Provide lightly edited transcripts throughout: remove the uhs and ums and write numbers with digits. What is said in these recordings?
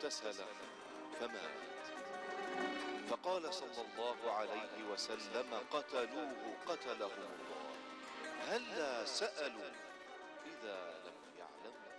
فاغتسل فمات. فقال صلى الله عليه وسلم: قتلوه قتلهم الله، هلا سألوا إذا لم يعلموا.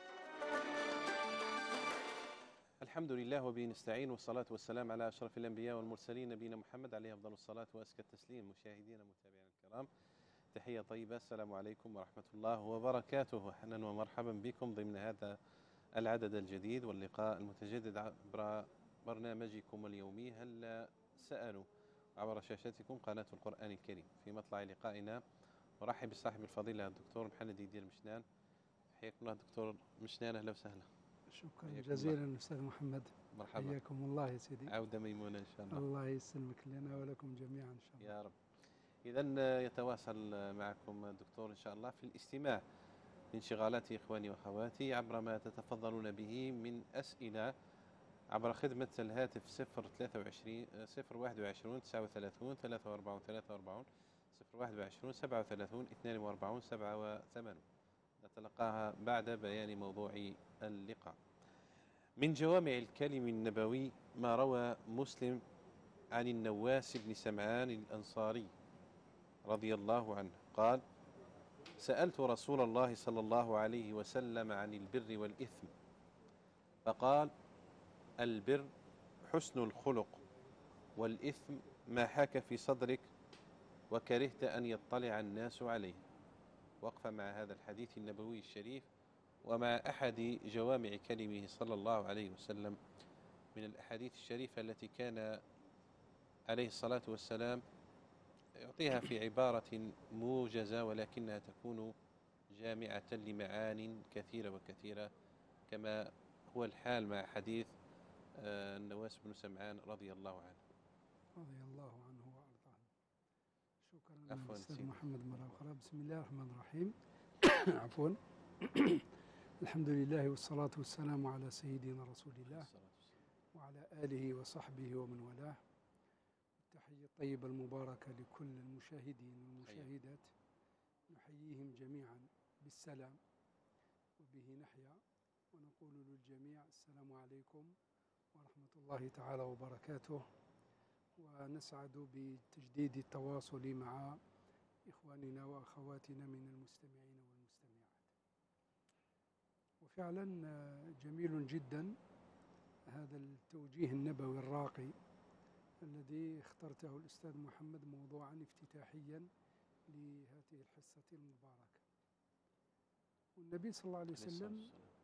الحمد لله وبه نستعين، والصلاة والسلام على أشرف الأنبياء والمرسلين، نبينا محمد عليه أفضل الصلاة وأزكى التسليم. مشاهدينا متابعينا الكرام، تحية طيبة، السلام عليكم ورحمة الله وبركاته. أهلا ومرحبا بكم ضمن هذا العدد الجديد واللقاء المتجدد عبر برنامجكم اليومي هل سألوا، عبر شاشتكم قناة القرآن الكريم. في مطلع لقائنا أرحب بصاحب الفضيلة الدكتور محمد يدير مشنان. حياكم الله دكتور مشنان، أهلا وسهلا. شكرا جزيلا أستاذ محمد، مرحبا، حياكم الله يا سيدي. عودة ميمونة إن شاء الله. الله يسلمك لنا ولكم جميعا إن شاء الله يا رب. إذن يتواصل معكم الدكتور إن شاء الله في الاستماع لانشغالات إخواني وأخواتي عبر ما تتفضلون به من أسئلة عبر خدمة الهاتف 023 021 39 43 43 021 37 42 87 نتلقاها بعد بيان موضوع اللقاء. من جوامع الكلم النبوي ما روى مسلم عن النواس بن سمعان الأنصاري رضي الله عنه قال: سألت رسول الله صلى الله عليه وسلم عن البر والإثم، فقال: البر حسن الخلق، والإثم ما حاك في صدرك وكرهت أن يطلع الناس عليه. وقفة مع هذا الحديث النبوي الشريف ومع أحد جوامع كلمه صلى الله عليه وسلم من الأحاديث الشريفة التي كان عليه الصلاة والسلام يعطيها في عبارة موجزة ولكنها تكون جامعة لمعان كثيرة وكثيرة، كما هو الحال مع حديث النواس بن سمعان رضي الله عنه. رضي الله عنه وأرضاه. شكرا عفوا أستاذ محمد مرة أخرى. بسم الله الرحمن الرحيم. عفوا. الحمد لله والصلاة والسلام على سيدنا رسول الله وعلى آله وصحبه ومن والاه. التحية الطيبة المباركة لكل المشاهدين والمشاهدات، نحييهم جميعا بالسلام وبه نحيا، ونقول للجميع السلام عليكم ورحمة الله تعالى وبركاته. ونسعد بتجديد التواصل مع إخواننا وأخواتنا من المستمعين والمستمعات. وفعلا جميل جدا هذا التوجيه النبوي الراقي الذي اخترته الأستاذ محمد موضوعا افتتاحيا لهذه الحصة المباركة. والنبي صلى الله عليه وسلم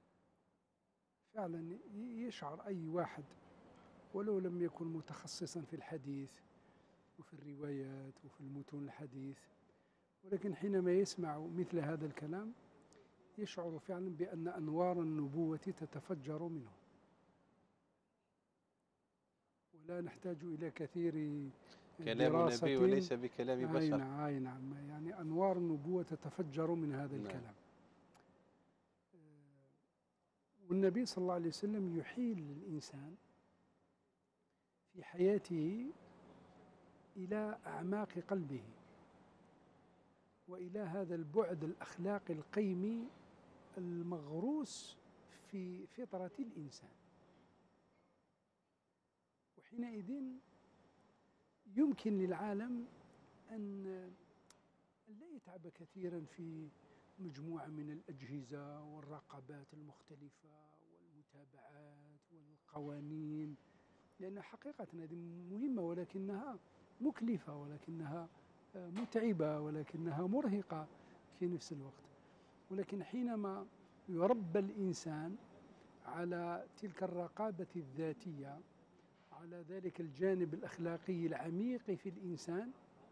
فعلا يشعر أي واحد ولو لم يكن متخصصا في الحديث وفي الروايات وفي المتون الحديث، ولكن حينما يسمع مثل هذا الكلام يشعر فعلا بأن أنوار النبوة تتفجر منه، ولا نحتاج إلى كثير كلام النبي وليس بكلام بشر. نعم، يعني أنوار النبوة تتفجر من هذا الكلام. والنبي صلى الله عليه وسلم يحيل الإنسان في حياته إلى أعماق قلبه وإلى هذا البعد الأخلاقي القيمي المغروس في فطرة الإنسان، وحينئذ يمكن للعالم أن لا يتعب كثيرا في مجموعة من الأجهزة والرقابات المختلفة والمتابعات والقوانين، لأن حقيقة هذه مهمة ولكنها مكلفة ولكنها متعبة ولكنها مرهقة في نفس الوقت. ولكن حينما يربى الإنسان على تلك الرقابة الذاتية، على ذلك الجانب الأخلاقي العميق في الإنسان،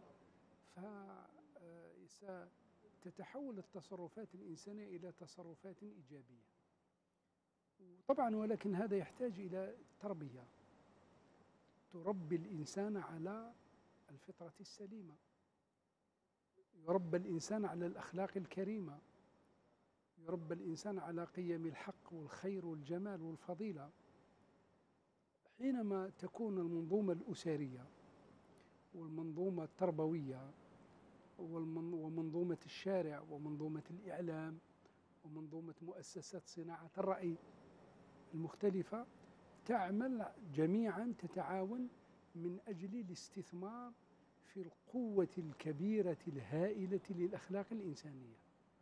فتتحول التصرفات الإنسانية إلى تصرفات إيجابية. طبعا ولكن هذا يحتاج إلى تربية تربي الإنسان على الفطرة السليمة، يربى الإنسان على الأخلاق الكريمة، يربى الإنسان على قيم الحق والخير والجمال والفضيلة. حينما تكون المنظومة الأسرية والمنظومة التربوية ومنظومة الشارع ومنظومة الإعلام ومنظومة مؤسسات صناعة الرأي المختلفة تعمل جميعا، تتعاون من أجل الاستثمار في القوة الكبيرة الهائلة للأخلاق الإنسانية.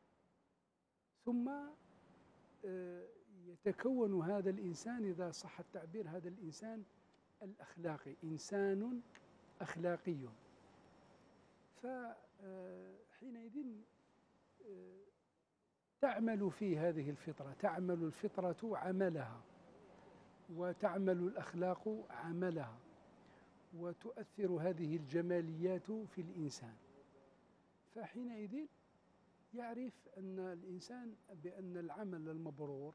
ثم يتكون هذا الإنسان، إذا صح التعبير، هذا الإنسان الأخلاقي، إنسان أخلاقي. فحينئذ تعمل في هذه الفطرة، تعمل الفطرة عملها، وتعمل الأخلاق عملها، وتؤثر هذه الجماليات في الإنسان. فحينئذ يعرف أن الإنسان بأن العمل المبرور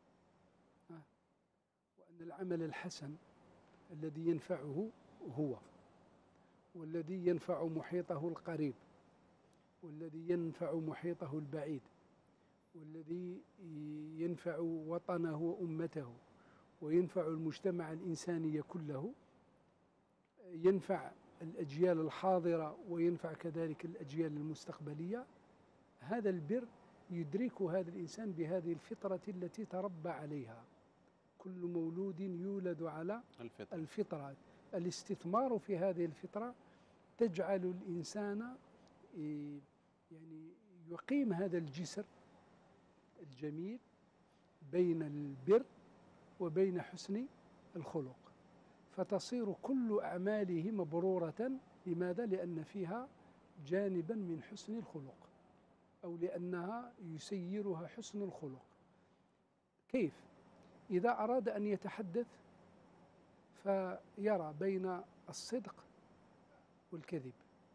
وأن العمل الحسن الذي ينفعه هو، والذي ينفع محيطه القريب، والذي ينفع محيطه البعيد، والذي ينفع وطنه وأمته، وينفع المجتمع الإنساني كله، ينفع الأجيال الحاضرة وينفع كذلك الأجيال المستقبلية. هذا البر يدرك هذا الإنسان بهذه الفطرة التي تربى عليها. كل مولود يولد على الفطرة. الاستثمار في هذه الفطرة تجعل الإنسان يعني يقيم هذا الجسر الجميل بين البر وبين حسن الخلق، فتصير كل أعماله مبرورة. لماذا؟ لأن فيها جانبا من حسن الخلق، أو لأنها يسيرها حسن الخلق. كيف؟ إذا أراد أن يتحدث فيرى بين الصدق والكذب،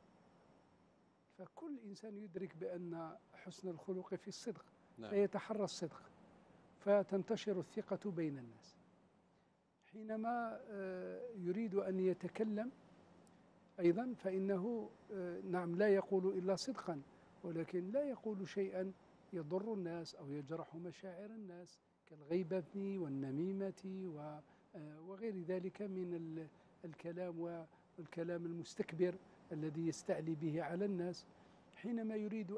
فكل إنسان يدرك بأن حسن الخلق في الصدق، فيتحرى الصدق، فتنتشر الثقة بين الناس. حينما يريد أن يتكلم أيضا فإنه نعم لا يقول إلا صدقا، ولكن لا يقول شيئا يضر الناس أو يجرح مشاعر الناس، كالغيبة والنميمة وغير ذلك من الكلام المستكبر الذي يستعلي به على الناس حينما يريد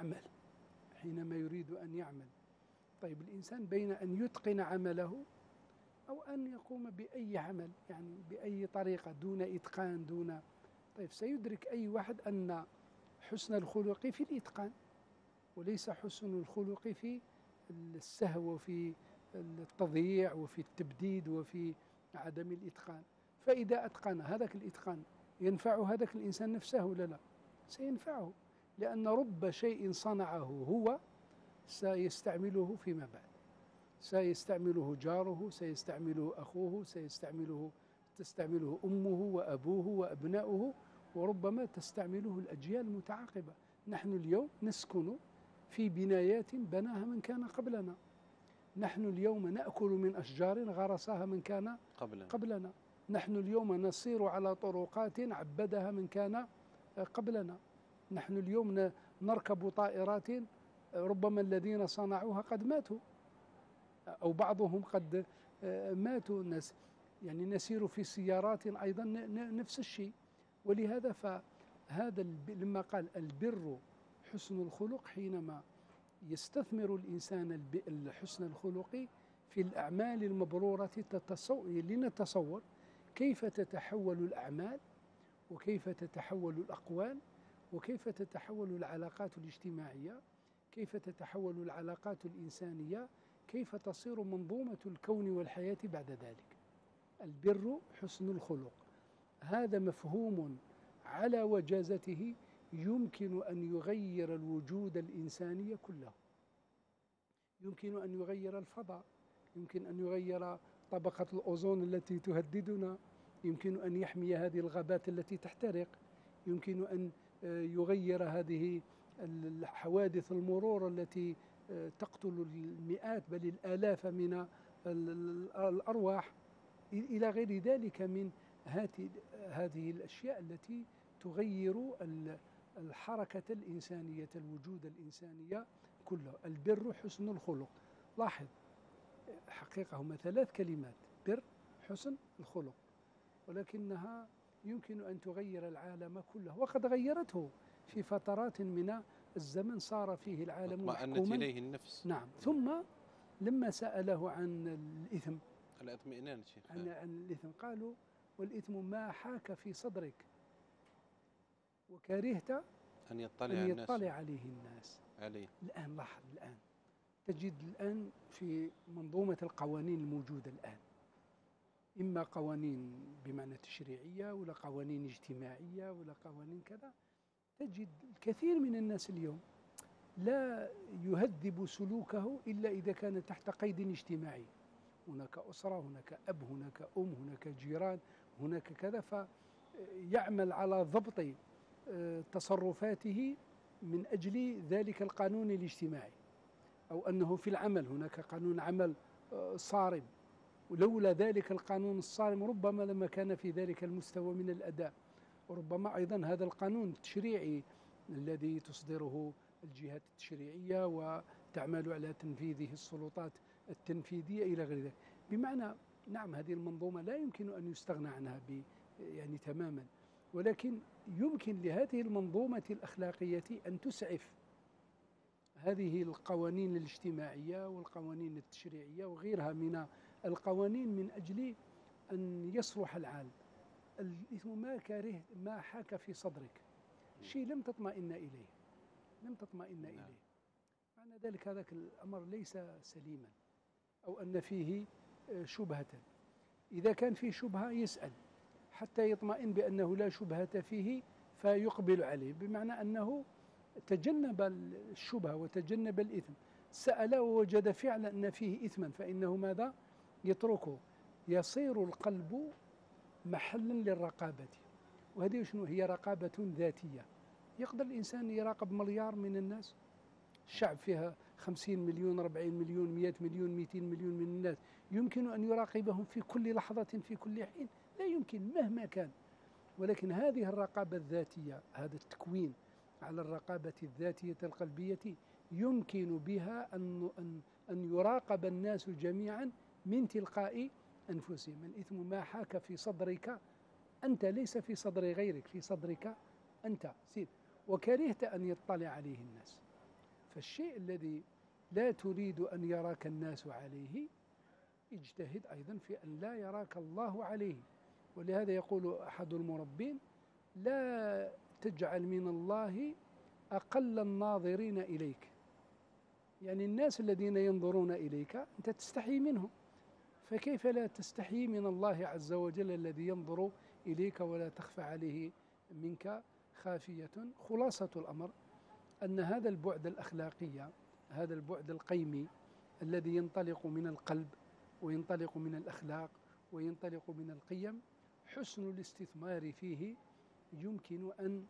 أن يعمل. طيب الإنسان بين أن يتقن عمله أو أن يقوم بأي عمل، يعني بأي طريقة دون إتقان طيب سيدرك أي واحد أن حسن الخلق في الإتقان، وليس حسن الخلق في السهو وفي التضييع وفي التبديد وفي عدم الإتقان. فإذا أتقن هذاك الإتقان ينفع هذاك الإنسان نفسه ولا لا؟ سينفعه، لأن رب شيء صنعه هو سيستعمله فيما بعد، سيستعمله جاره، سيستعمله أخوه، تستعمله أمه وأبوه وأبناؤه، وربما تستعمله الأجيال المتعاقبة. نحن اليوم نسكن في بنايات بناها من كان قبلنا، نحن اليوم نأكل من أشجار غرسها من كان قبلنا، نحن اليوم نسير على طرقات عبدها من كان قبلنا، نحن اليوم نركب طائرات ربما الذين صنعوها قد ماتوا أو بعضهم قد ماتوا، يعني نسير في سيارات أيضا نفس الشيء. ولهذا فهذا لما قال البر حسن الخلق، حينما يستثمر الإنسان حسن الخلق في الأعمال المبرورة لنتصور كيف تتحول الأعمال، وكيف تتحول الأقوال، وكيف تتحول العلاقات الاجتماعية، كيف تتحول العلاقات الإنسانية، كيف تصير منظومة الكون والحياة بعد ذلك. البر حسن الخلق، هذا مفهوم على وجازته يمكن أن يغير الوجود الإنساني كله، يمكن أن يغير الفضاء، يمكن أن يغير طبقة الأوزون التي تهددنا، يمكن أن يحمي هذه الغابات التي تحترق، يمكن أن يغير هذه الحوادث المرور التي تقتل المئات بل الآلاف من الأرواح، إلى غير ذلك من هذه الأشياء التي تغير الحركة الإنسانية، الوجود الإنسانية كله. البر حسن الخلق. لاحظ حقيقة هما 3 كلمات: بر، حسن، الخلق، ولكنها يمكن أن تغير العالم كله، وقد غيرته في فترات من الزمن صار فيه العالم محكوما إليه النفس. نعم. ثم لما سأله عن الإثم الاطمئنان شيخ. عن الإثم. قالوا والإثم ما حاك في صدرك وكرهت أن أن الناس يطلع عليه الناس. عليه. الآن لاحظ، الآن تجد الآن في منظومة القوانين الموجودة الآن إما قوانين بمعنى تشريعية ولا قوانين اجتماعية ولا قوانين كذا، تجد الكثير من الناس اليوم لا يهذب سلوكه إلا إذا كان تحت قيد اجتماعي. هناك أسرة، هناك أب، هناك أم، هناك جيران، هناك كذا، فيعمل على ضبط تصرفاته من أجل ذلك القانون الاجتماعي. أو أنه في العمل هناك قانون عمل صارم، ولولا ذلك القانون الصارم ربما لما كان في ذلك المستوى من الأداء. وربما أيضا هذا القانون التشريعي الذي تصدره الجهات التشريعية وتعمل على تنفيذه السلطات التنفيذية إلى غير ذلك. بمعنى نعم هذه المنظومة لا يمكن أن يستغنى عنها يعني تماما، ولكن يمكن لهذه المنظومة الأخلاقية أن تسعف هذه القوانين الاجتماعية والقوانين التشريعية وغيرها من القوانين من أجل أن يصلح العالم. الإثم ما كره ما حاك في صدرك، شيء لم تطمئن إليه، لم تطمئن إليه، معنى ذلك هذاك الأمر ليس سليما، أو أن فيه شبهة. إذا كان فيه شبهة يسأل حتى يطمئن بأنه لا شبهة فيه فيقبل عليه، بمعنى أنه تجنب الشبهة وتجنب الإثم. سأل ووجد فعلا أن فيه إثما فإنه ماذا؟ يتركه. يصير القلب محلا للرقابة، وهذه شنو هي؟ رقابة ذاتية. يقدر الإنسان يراقب مليار من الناس، الشعب فيها 50 مليون 40 مليون 100 مليون 200 مليون من الناس، يمكن أن يراقبهم في كل لحظة في كل حين؟ لا يمكن مهما كان. ولكن هذه الرقابة الذاتية، هذا التكوين على الرقابة الذاتية القلبية، يمكن بها أن يراقب الناس جميعا من تلقاء أنفسهم. الإثم ما حاك في صدرك أنت، ليس في صدر غيرك، في صدرك أنت سيد، وكرهت أن يطلع عليه الناس. فالشيء الذي لا تريد أن يراك الناس عليه اجتهد أيضا في أن لا يراك الله عليه. ولهذا يقول أحد المربين: لا تجعل من الله أقل الناظرين إليك. يعني الناس الذين ينظرون إليك أنت تستحي منهم، فكيف لا تستحي من الله عز وجل الذي ينظر إليك ولا تخفى عليه منك خافية؟ خلاصة الأمر أن هذا البعد الأخلاقي، هذا البعد القيمي الذي ينطلق من القلب وينطلق من الأخلاق وينطلق من القيم، حسن الاستثمار فيه يمكن أن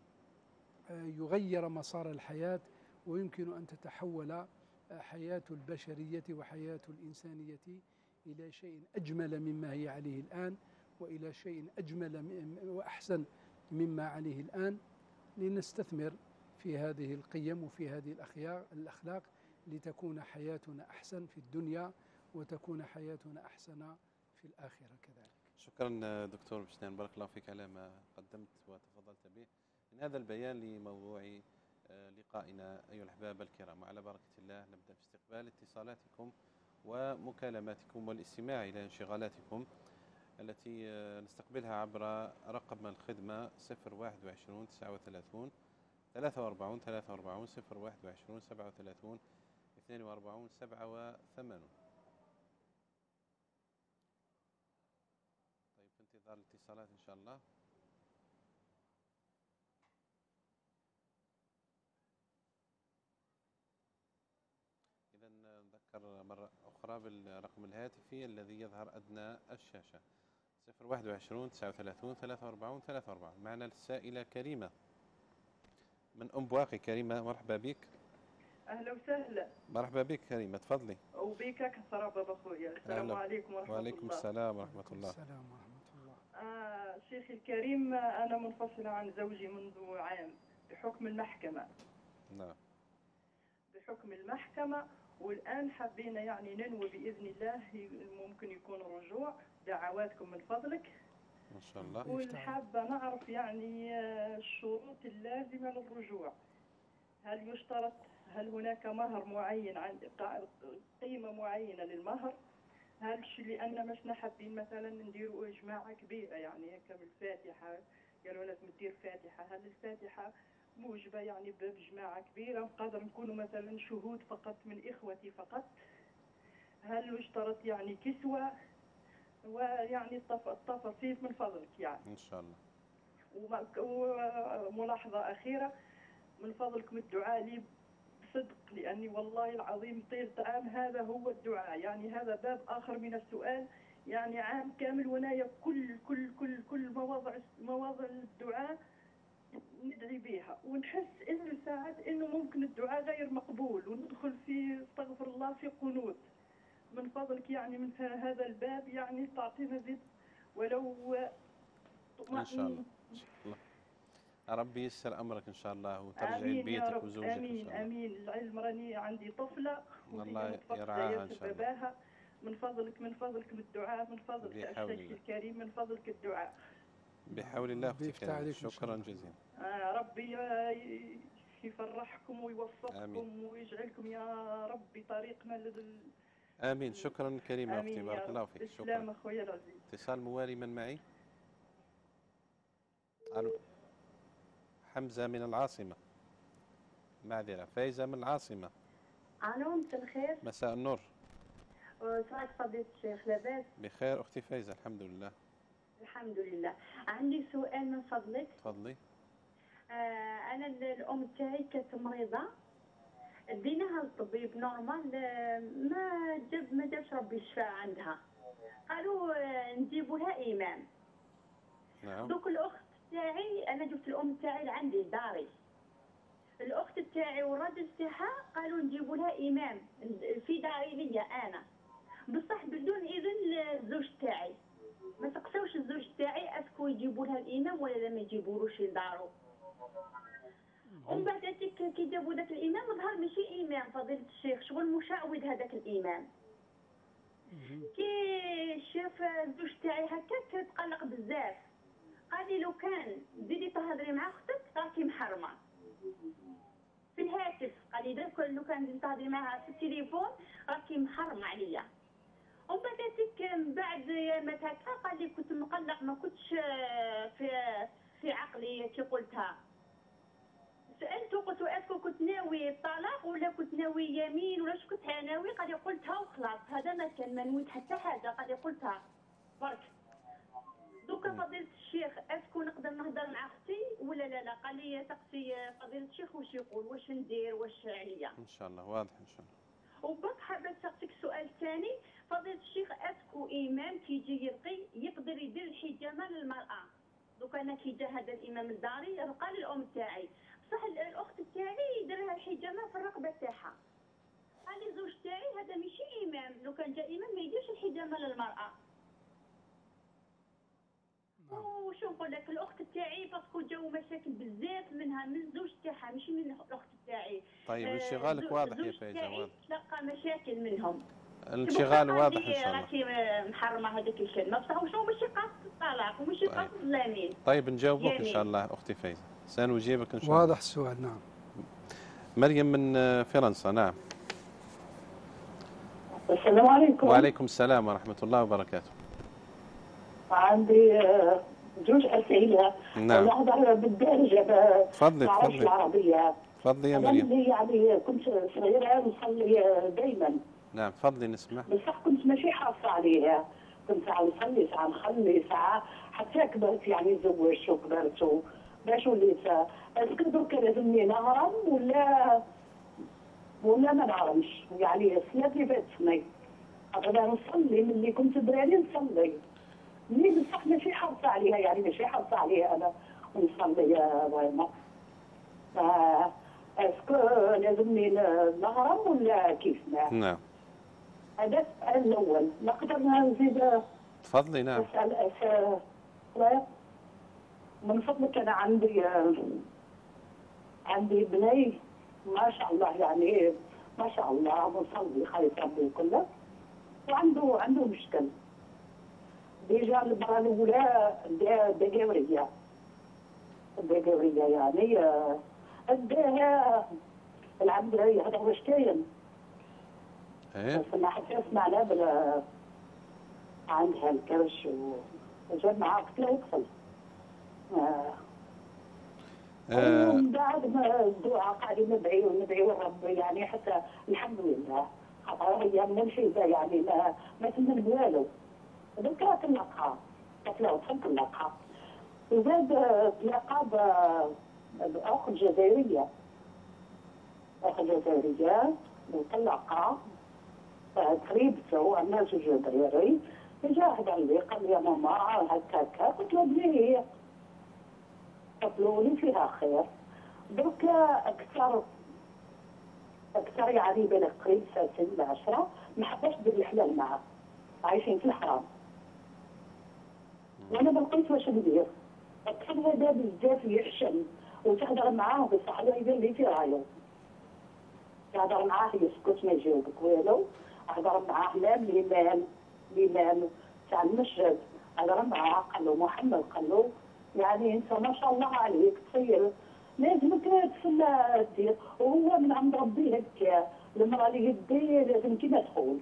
يغير مسار الحياة، ويمكن أن تتحول حياة البشرية وحياة الإنسانية إلى شيء أجمل مما هي عليه الآن، وإلى شيء أجمل وأحسن مما عليه الآن. لنستثمر في هذه القيم وفي هذه الأخلاق لتكون حياتنا أحسن في الدنيا وتكون حياتنا أحسن في الآخرة كذلك. شكرا دكتور بشنان، بارك الله فيك على ما قدمت وتفضلت به من هذا البيان لموضوع لقائنا. أيها الأحباب الكرام، وعلى بركة الله نبدأ في استقبال اتصالاتكم ومكالماتكم والاستماع إلى انشغالاتكم التي نستقبلها عبر رقم الخدمة 021 39 43 43 021 37 42 87. طيب في انتظار الاتصالات إن شاء الله. إذا نذكر مرة أخرى بالرقم الهاتفي الذي يظهر أدنى الشاشة 021 39 43 43. معنا السائلة كريمة من أم بواقي. كريمة مرحبا بك. أهلا وسهلا. مرحبا بك كريمة، تفضلي. وبيك كثر بابا خويا. السلام عليكم ورحمة الله. وعليكم السلام ورحمة الله. السلام ورحمة الله. شيخي الكريم، أنا منفصلة عن زوجي منذ عام بحكم المحكمة. نعم. بحكم المحكمة، والآن حبينا يعني ننوي بإذن الله ممكن يكون رجوع. دعواتكم من فضلك إن شاء الله. والحابة نعرف يعني الشروط اللازمة للرجوع. هل يشترط، هل هناك مهر معين، عند قيمة معينة للمهر؟ هالش لان مشنا حابين مثلا نديروا جماعه كبيره يعني هكا بالفاتحه، قالوا لازم دير فاتحه. هل الفاتحه موجبه يعني بجماعه كبيره؟ نقدر نكونوا مثلا شهود فقط من اخوتي فقط؟ هل يشترط يعني كسوه؟ ويعني التفاصيل من فضلك يعني ان شاء الله. وملاحظه اخيره من فضلكم الدعاء لي بصدق، لاني والله العظيم طيلة عام هذا هو الدعاء، يعني هذا باب اخر من السؤال، يعني عام كامل ونايا كل مواضع الدعاء ندعي بها، ونحس انه ساعات انه ممكن الدعاء غير مقبول وندخل في استغفر الله في قنوت. من فضلك يعني من هذا الباب يعني تعطينا زيد ولو ان شاء الله ان شاء الله. ربي ييسر امرك ان شاء الله وترجعي امين يا لبيتك رب. وزوجك ان امين شاء الله. امين. العلم راني عندي طفله الله وهي يرعاها ان متفقده شاء الله. باباها. من فضلك بالدعاء، من فضلك بحول الشيخ الله. الكريم، من فضلك الدعاء. بحول الله ربي اختي يفتح كريمه، عليك إن شاء شكرا الله. جزيلا. ربي يفرحكم ويوفقكم آمين. ويجعلكم يا ربي طريقنا امين. شكرا كريمه اختي، امين يا بارك رب. الله فيك. السلام شكرا. اخويا العزيز. اتصال موالي، من معي؟ الو. حمزه من العاصمه. معذره، فايزه من العاصمه. الو، مساء الخير. مساء النور. سعد فضيلة الشيخ، لاباس؟ بخير اختي فايزه الحمد لله. الحمد لله. عندي سؤال من فضلك. تفضلي. انا الام تاعي كانت مريضه، ديناها للطبيب نورمال، ما جابش ربي الشفاء عندها. قالوا نجيبوا لها امام. نعم. دوك الاخت تاعي، انا جبت الام تاعي لعندي داري، الاخت تاعي والراجل تاعها قالوا نجيبوا لها امام في داري ليا انا، بصح بدون اذن الزوج تاعي. ما سقسوش الزوج تاعي اسكو يجيبوا لها الامام ولا لا ما يجيبولوش لدارو. ومن بعد كي جابوا ذاك الامام ظهر ماشي امام فضيله الشيخ، شغل مشعوذ هذاك الامام. كي شاف الزوج تاعي هكاك تقلق بزاف، قال لي لو كان بديتي تهضري مع اختك راكي محرمه في الهاتف. قال لي لو كان تهضري معها في التليفون راكي محرمه عليا. ومن بعد ما هكا قال لي كنت مقلق، ما كنتش في عقلي كي قلتها. سالته قلت اسكو كنت ناوي الطلاق ولا كنت ناوي يمين ولا اش كنت ناوي؟ قال لي قلتها وخلاص، هذا ما كان، ما نويت حتى حاجه. قال لي قلتها برك. دوكا فضيله الشيخ اسكو نقدر نهضر مع اختي ولا لا؟ قال لي سقسي فضيله الشيخ واش يقول، واش ندير، واش عليا. ان شاء الله واضح ان شاء الله. وبرك حابه نسقسيك سؤال ثاني فضيله الشيخ، اسكو امام كي يجي يرقي يقدر يدير الحجامه للمراه؟ دوكا انا كي جا هذا الامام الداري رقى للام تاعي، بصح الاخت تاعي يدير لها الحجامه في الرقبه تاعها. قال لي زوج تاعي هذا ماشي امام، لو كان جا امام ما يديرش الحجامه للمراه. وشو نقول لك، الاخت تاعي باسكو جاو مشاكل بزاف منها من الزوج تاعها ماشي من الاخت تاعي. طيب انشغالك واضح يا فايزه، واضح. تلقى مشاكل منهم. الانشغال واضح ان شاء الله. راكي محرمه هذيك الكلمه، بصح وشو ماشي قاصد الطلاق وماشي قاصد اليمين. طيب نجاوبك ان شاء الله اختي فايزه، سنجيبك ان شاء الله. واضح السؤال. نعم. مريم من فرنسا. نعم. السلام عليكم. وعليكم السلام ورحمه الله وبركاته. عندي جوج أسئلة. نعم. نهضر بالدارجة. تفضلي تفضلي. العربية. تفضلي يا أنا مريم. اللي يعني كنت صغيرة نصلي دايما. نعم تفضلي نسمع. بصح كنت ماشي حافظة عليه، كنت ساعة نصلي ساعة نخلي ساعة حتى كبرت، يعني تزوجت وكبرت باش وليت. اسكو دركا لازمني نهرم ولا ما نهرمش؟ يعني السنة اللي فاتتني أبدا نصلي ملي كنت دراري نصلي، ملي بصح ماشي حافظة عليها، يعني ماشي حافظة عليها أنا ونصلي فريمون. اسكو لازمني نهرم ولا كيف؟ نعم. هذا السؤال الأول. نقدر نزيد؟ تفضلي. نعم. أسأل من فضلك. أنا عندي بني ما شاء الله، يعني ما شاء الله مصلي خايف ربي وكله، وعنده مشكل. ديجا المرة الأولى دقاورية يعني اداها العبد يهضر واش كاين. ايه. بس ما حتى سمعنا عندها الكرش وجاب معاه قتله وطفل. ومن بعد ما الدعاء قاعدين ندعي الرب يعني حتى الحمد لله، خاطر هي من الحيزه يعني ما تمن والو. ذكرى تلقى قتله وطفل تلقى، وزاد تلاقى بأخت جزائرية، وطلقها قريبته عندها زوج جزائري. جا هضر لي قال لي يا ماما هكا قلت له بلي هي قالوا لي فيها خير. درك اكثر يعني بالك قريب 9 ل 10 ما حباش دير الحلال معاه، عايشين في الحرام. وانا ما لقيت واش ندير. الطفل هذا بزاف يحشم وتهضر معاه بصح الله يدير لي في رايو. تهضر معاه يسكت ما يجاوبك والو. هضر معاه الإمام تاع المسجد، هضر معاه قال له محمد، قال له يعني انت ما شاء الله عليك تصير لازمك تسلى دير، وهو من عند ربي هكا المراه اللي يدي لازم كيما تقول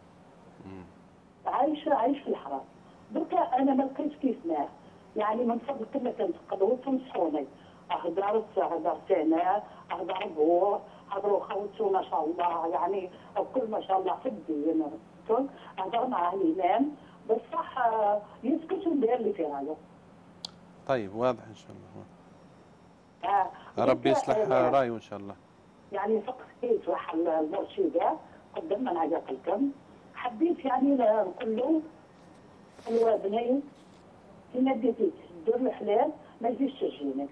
عايش في الحرام. دركا انا ما لقيتش كيف معاه يعني من فضل كما كنتقدروا تنصحوني. هضرت انا هضر بوه هضروا خوتو ما شاء الله يعني الكل ما شاء الله في الدين. هضر معاه الامام بصح يسكت وندير اللي في رايه. طيب واضح ان شاء الله. ربي يصلح رايه ان شاء الله. يعني فقهت واحد المرشده قدام من هذا لكم، حبيت يعني نقول له قالوا بني كيما بديتي دير الحلال ما تجيش تجيني.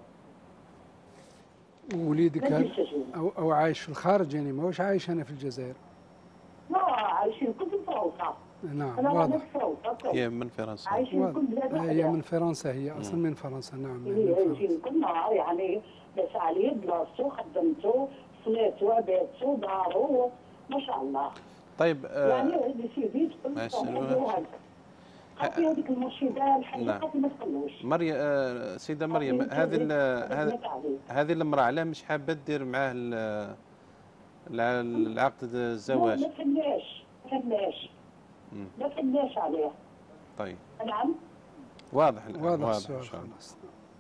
وليدك أو عايش في الخارج يعني ماهوش عايش هنا في الجزائر؟ لا عايشين كل في فرنسا. نعم واضح. هي من فرنسا. عايشين كل بلاد هي من فرنسا، هي أصلا من فرنسا. نعم هي عايشين كل نهار يعني باش عليه بلاصتو خدمتو صلاتو عبادتو دارو ما شاء الله. طيب يعني هذه سيدي تقول له عطي هذيك المرشده الحقيقه ما تقولوش. سيده مريم، هذه المراه علاه مش حابه دير معاه العقد الزواج؟ ما فهمناش عليه. طيب نعم واضح السؤال خلاص.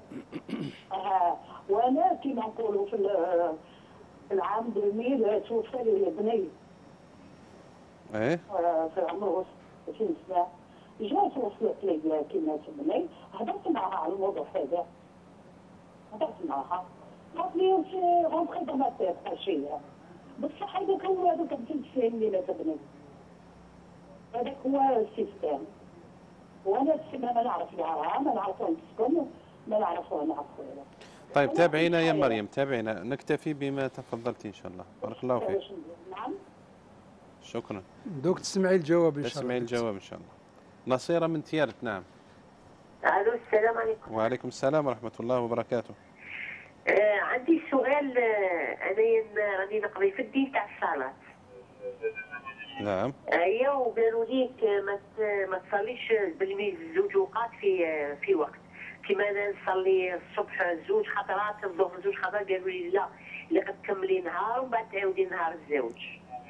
وانا كما نقولوا في العام 2000 توفى لي ابني. ايه في عمره 60 سنه. جات وصلت لي كلمة ابني، هضرت معها على الموضوع هذا. قالت لي سي غونتخي دو ما تيت ماشي بصح هذاك هو تفهمني لا ابني. هذاك هو السيستم. وانا السماء ما نعرف لها، ما نعرف وين تسكن، ما نعرف وين نعرف. طيب تابعينا يا مريم، تابعينا، نكتفي بما تفضلتي ان شاء الله. بارك الله فيك. نعم شكرا. دوك تسمعي الجواب ان شاء الله. تسمعي الجواب ان شاء الله. نصيرة من تيارت. نعم. الو السلام عليكم. وعليكم السلام ورحمة الله وبركاته. عندي سؤال. انا راني نقضي في الدين تاع الصلاة. نعم. وقالوا ليك ما تصليش بالزوج اوقات في وقت. كيما انا نصلي الصبح 2 خطرات، الظهر 2 خطرات، قالوا لي لا قد تكملي نهار ومن بعد تعاودي نهار الزوج.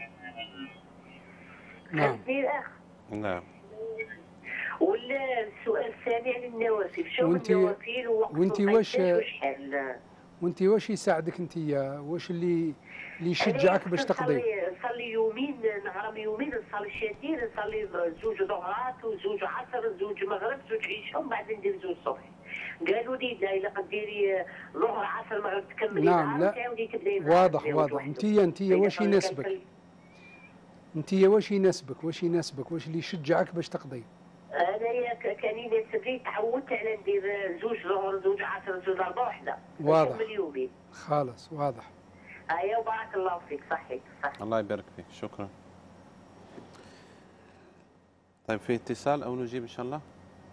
نعم. نعم. والسؤال الثاني عن النوافل، شو النوافل وانت واش يساعدك انت؟ واش اللي يشجعك باش تقضي؟ نصلي يومين، نهار يومين نصلي شاتين، نصلي 2 ظهرات و2 عصر، 2 مغرب، 2 عشاء، ومن بعد ندير 2 صبح. قالوا لي لا الا قديري ظهر عصر مغرب تكملي نعم. لا واضح. انت واش يناسبك؟ واش اللي يشجعك باش تقضي؟ انا كان يناسب لي، تعودت على ندير 2 ظهر 2 عصر 2 ضربه واحده. واضح. نكمل يومين. خلاص واضح. وبارك الله فيك. صحيح. الله يبارك فيك. شكرا. طيب في اتصال او نجيب ان شاء الله؟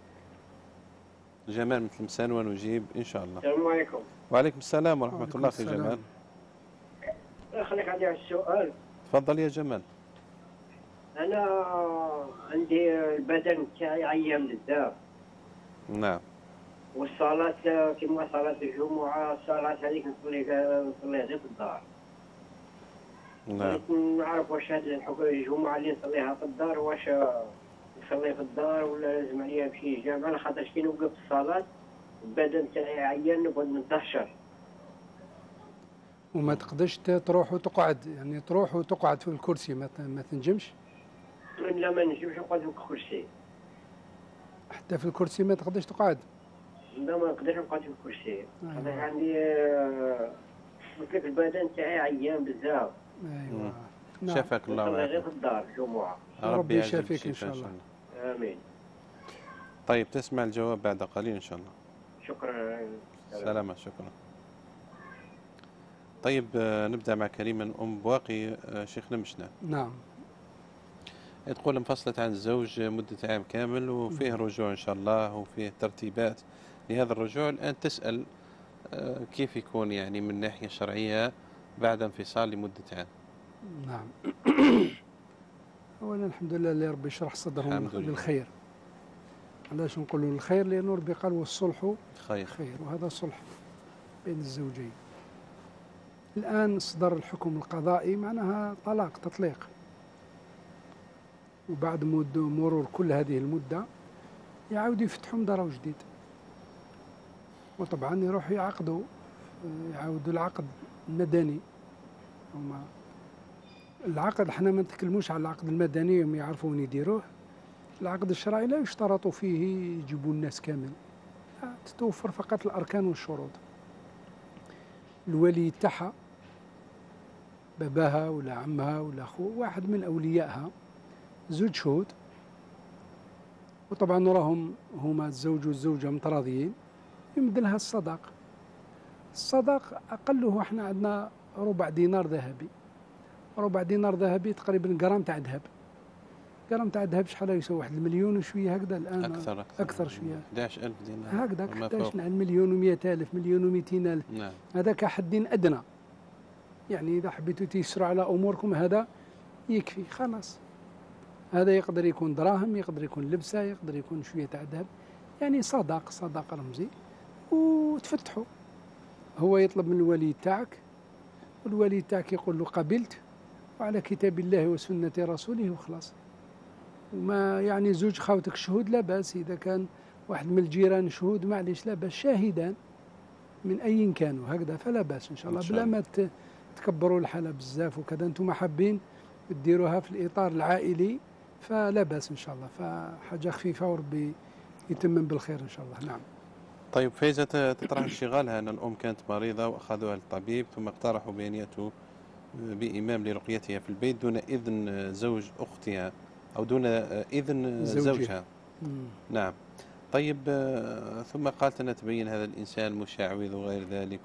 جمال مثل مسان ونجيب ان شاء الله. السلام عليكم. وعليكم السلام ورحمة الله. اخي جمال. خليك عندي على السؤال. تفضل يا جمال. انا عندي البدن تاعي عيان بزاف. نعم. والصلاة كما صلاة الجمعة، الصلاة هذيك نصليها في الدار. نعم. نعرف واش هذه الجمعة اللي نصليها في الدار واش نصلي في الدار ولا لازم عليا نمشي للجامع، خاطر كي نوقف الصلاة البدن تاعي عيان نقعد نتدهشر. وما تقدرش تروح وتقعد، يعني تروح وتقعد في الكرسي ما تنجمش؟ لا ما نجمش نقعد في الكرسي. حتى في الكرسي ما تقدرش تقعد؟ لا ما نقدرش نقعد في الكرسي، خاطر أيوة. عندي قلت لك البدن تاعي عيان بزاف. ايوه. شافك الله نصلي غير وعافاك. في الدار جمعة. ربي يعجل يشافيك بالشفاء إن شاء الله. آمين. طيب تسمع الجواب بعد قليل إن شاء الله. شكرا. سلامة، شكرا. طيب نبدأ مع كريمة أم بواقي شيخ نمشنا. نعم. تقول انفصلت عن الزوج مدة عام كامل وفيه رجوع إن شاء الله وفيه ترتيبات لهذا الرجوع. الآن تسأل كيف يكون يعني من ناحية شرعية بعد انفصال لمدة عام. نعم. أولا الحمد لله اللي ربي يشرح صدرهم للخير. علاش نقولوا الخير؟ لأنه ربي قال والصلح خير، وهذا صلح بين الزوجين. الآن صدر الحكم القضائي معناها طلاق تطليق، وبعد مرور كل هذه المدة يعاودوا يفتحوا مدار جديد، وطبعا يروحوا يعقدوا يعاودوا العقد المدني. هما العقد احنا ما نتكلموش على العقد المدني، هم يعرفون يديروه. العقد الشرعي لا يشترط فيه يجيبوا الناس كامل، تتوفر فقط الأركان والشروط. الولي تاعها باباها ولا عمها ولا أخوه واحد من أوليائها، زوج شهود، وطبعا راهم هما الزوج والزوجة متراضيين، يمد لها الصداق. الصداق أقله احنا عندنا ربع دينار ذهبي. ربع دينار ذهبي تقريبا جرام تاع ذهب. جرام تاع الذهب شحال يسوي؟ واحد المليون وشويه هكذا الان. اكثر شويه، 11,000 دينار هكذاك. 11 مليون و100,000 مليون و200,000. نعم. هذا كحد ادنى، يعني اذا حبيتوا تيسروا على اموركم هذا يكفي خلاص. هذا يقدر يكون دراهم، يقدر يكون لبسه، يقدر يكون شويه تاع ذهب، يعني صداق رمزي، وتفتحوا. هو يطلب من الولي تاعك، والولي تاعك يقول له قبلت وعلى كتاب الله وسنه رسوله وخلاص. وما يعني زوج خاوتك شهود لا بأس، إذا كان واحد من الجيران شهود معليش لا بأس، شاهدان من أي كانوا هكذا فلا بأس إن شاء الله. بلا ما تكبروا الحالة بزاف وكذا. أنتم حابين تديروها في الإطار العائلي فلا بأس إن شاء الله، فحاجة خفيفة وربي يتمم بالخير إن شاء الله. نعم. طيب فايزة تطرح انشغالها أن الأم كانت مريضة وأخذوها للطبيب، ثم اقترحوا بأن يأتوا بإمام لرقيتها في البيت دون إذن زوج أختها أو دون إذن زوجها. نعم. طيب ثم قالت أن تبين هذا الإنسان مشعوذ وغير ذلك،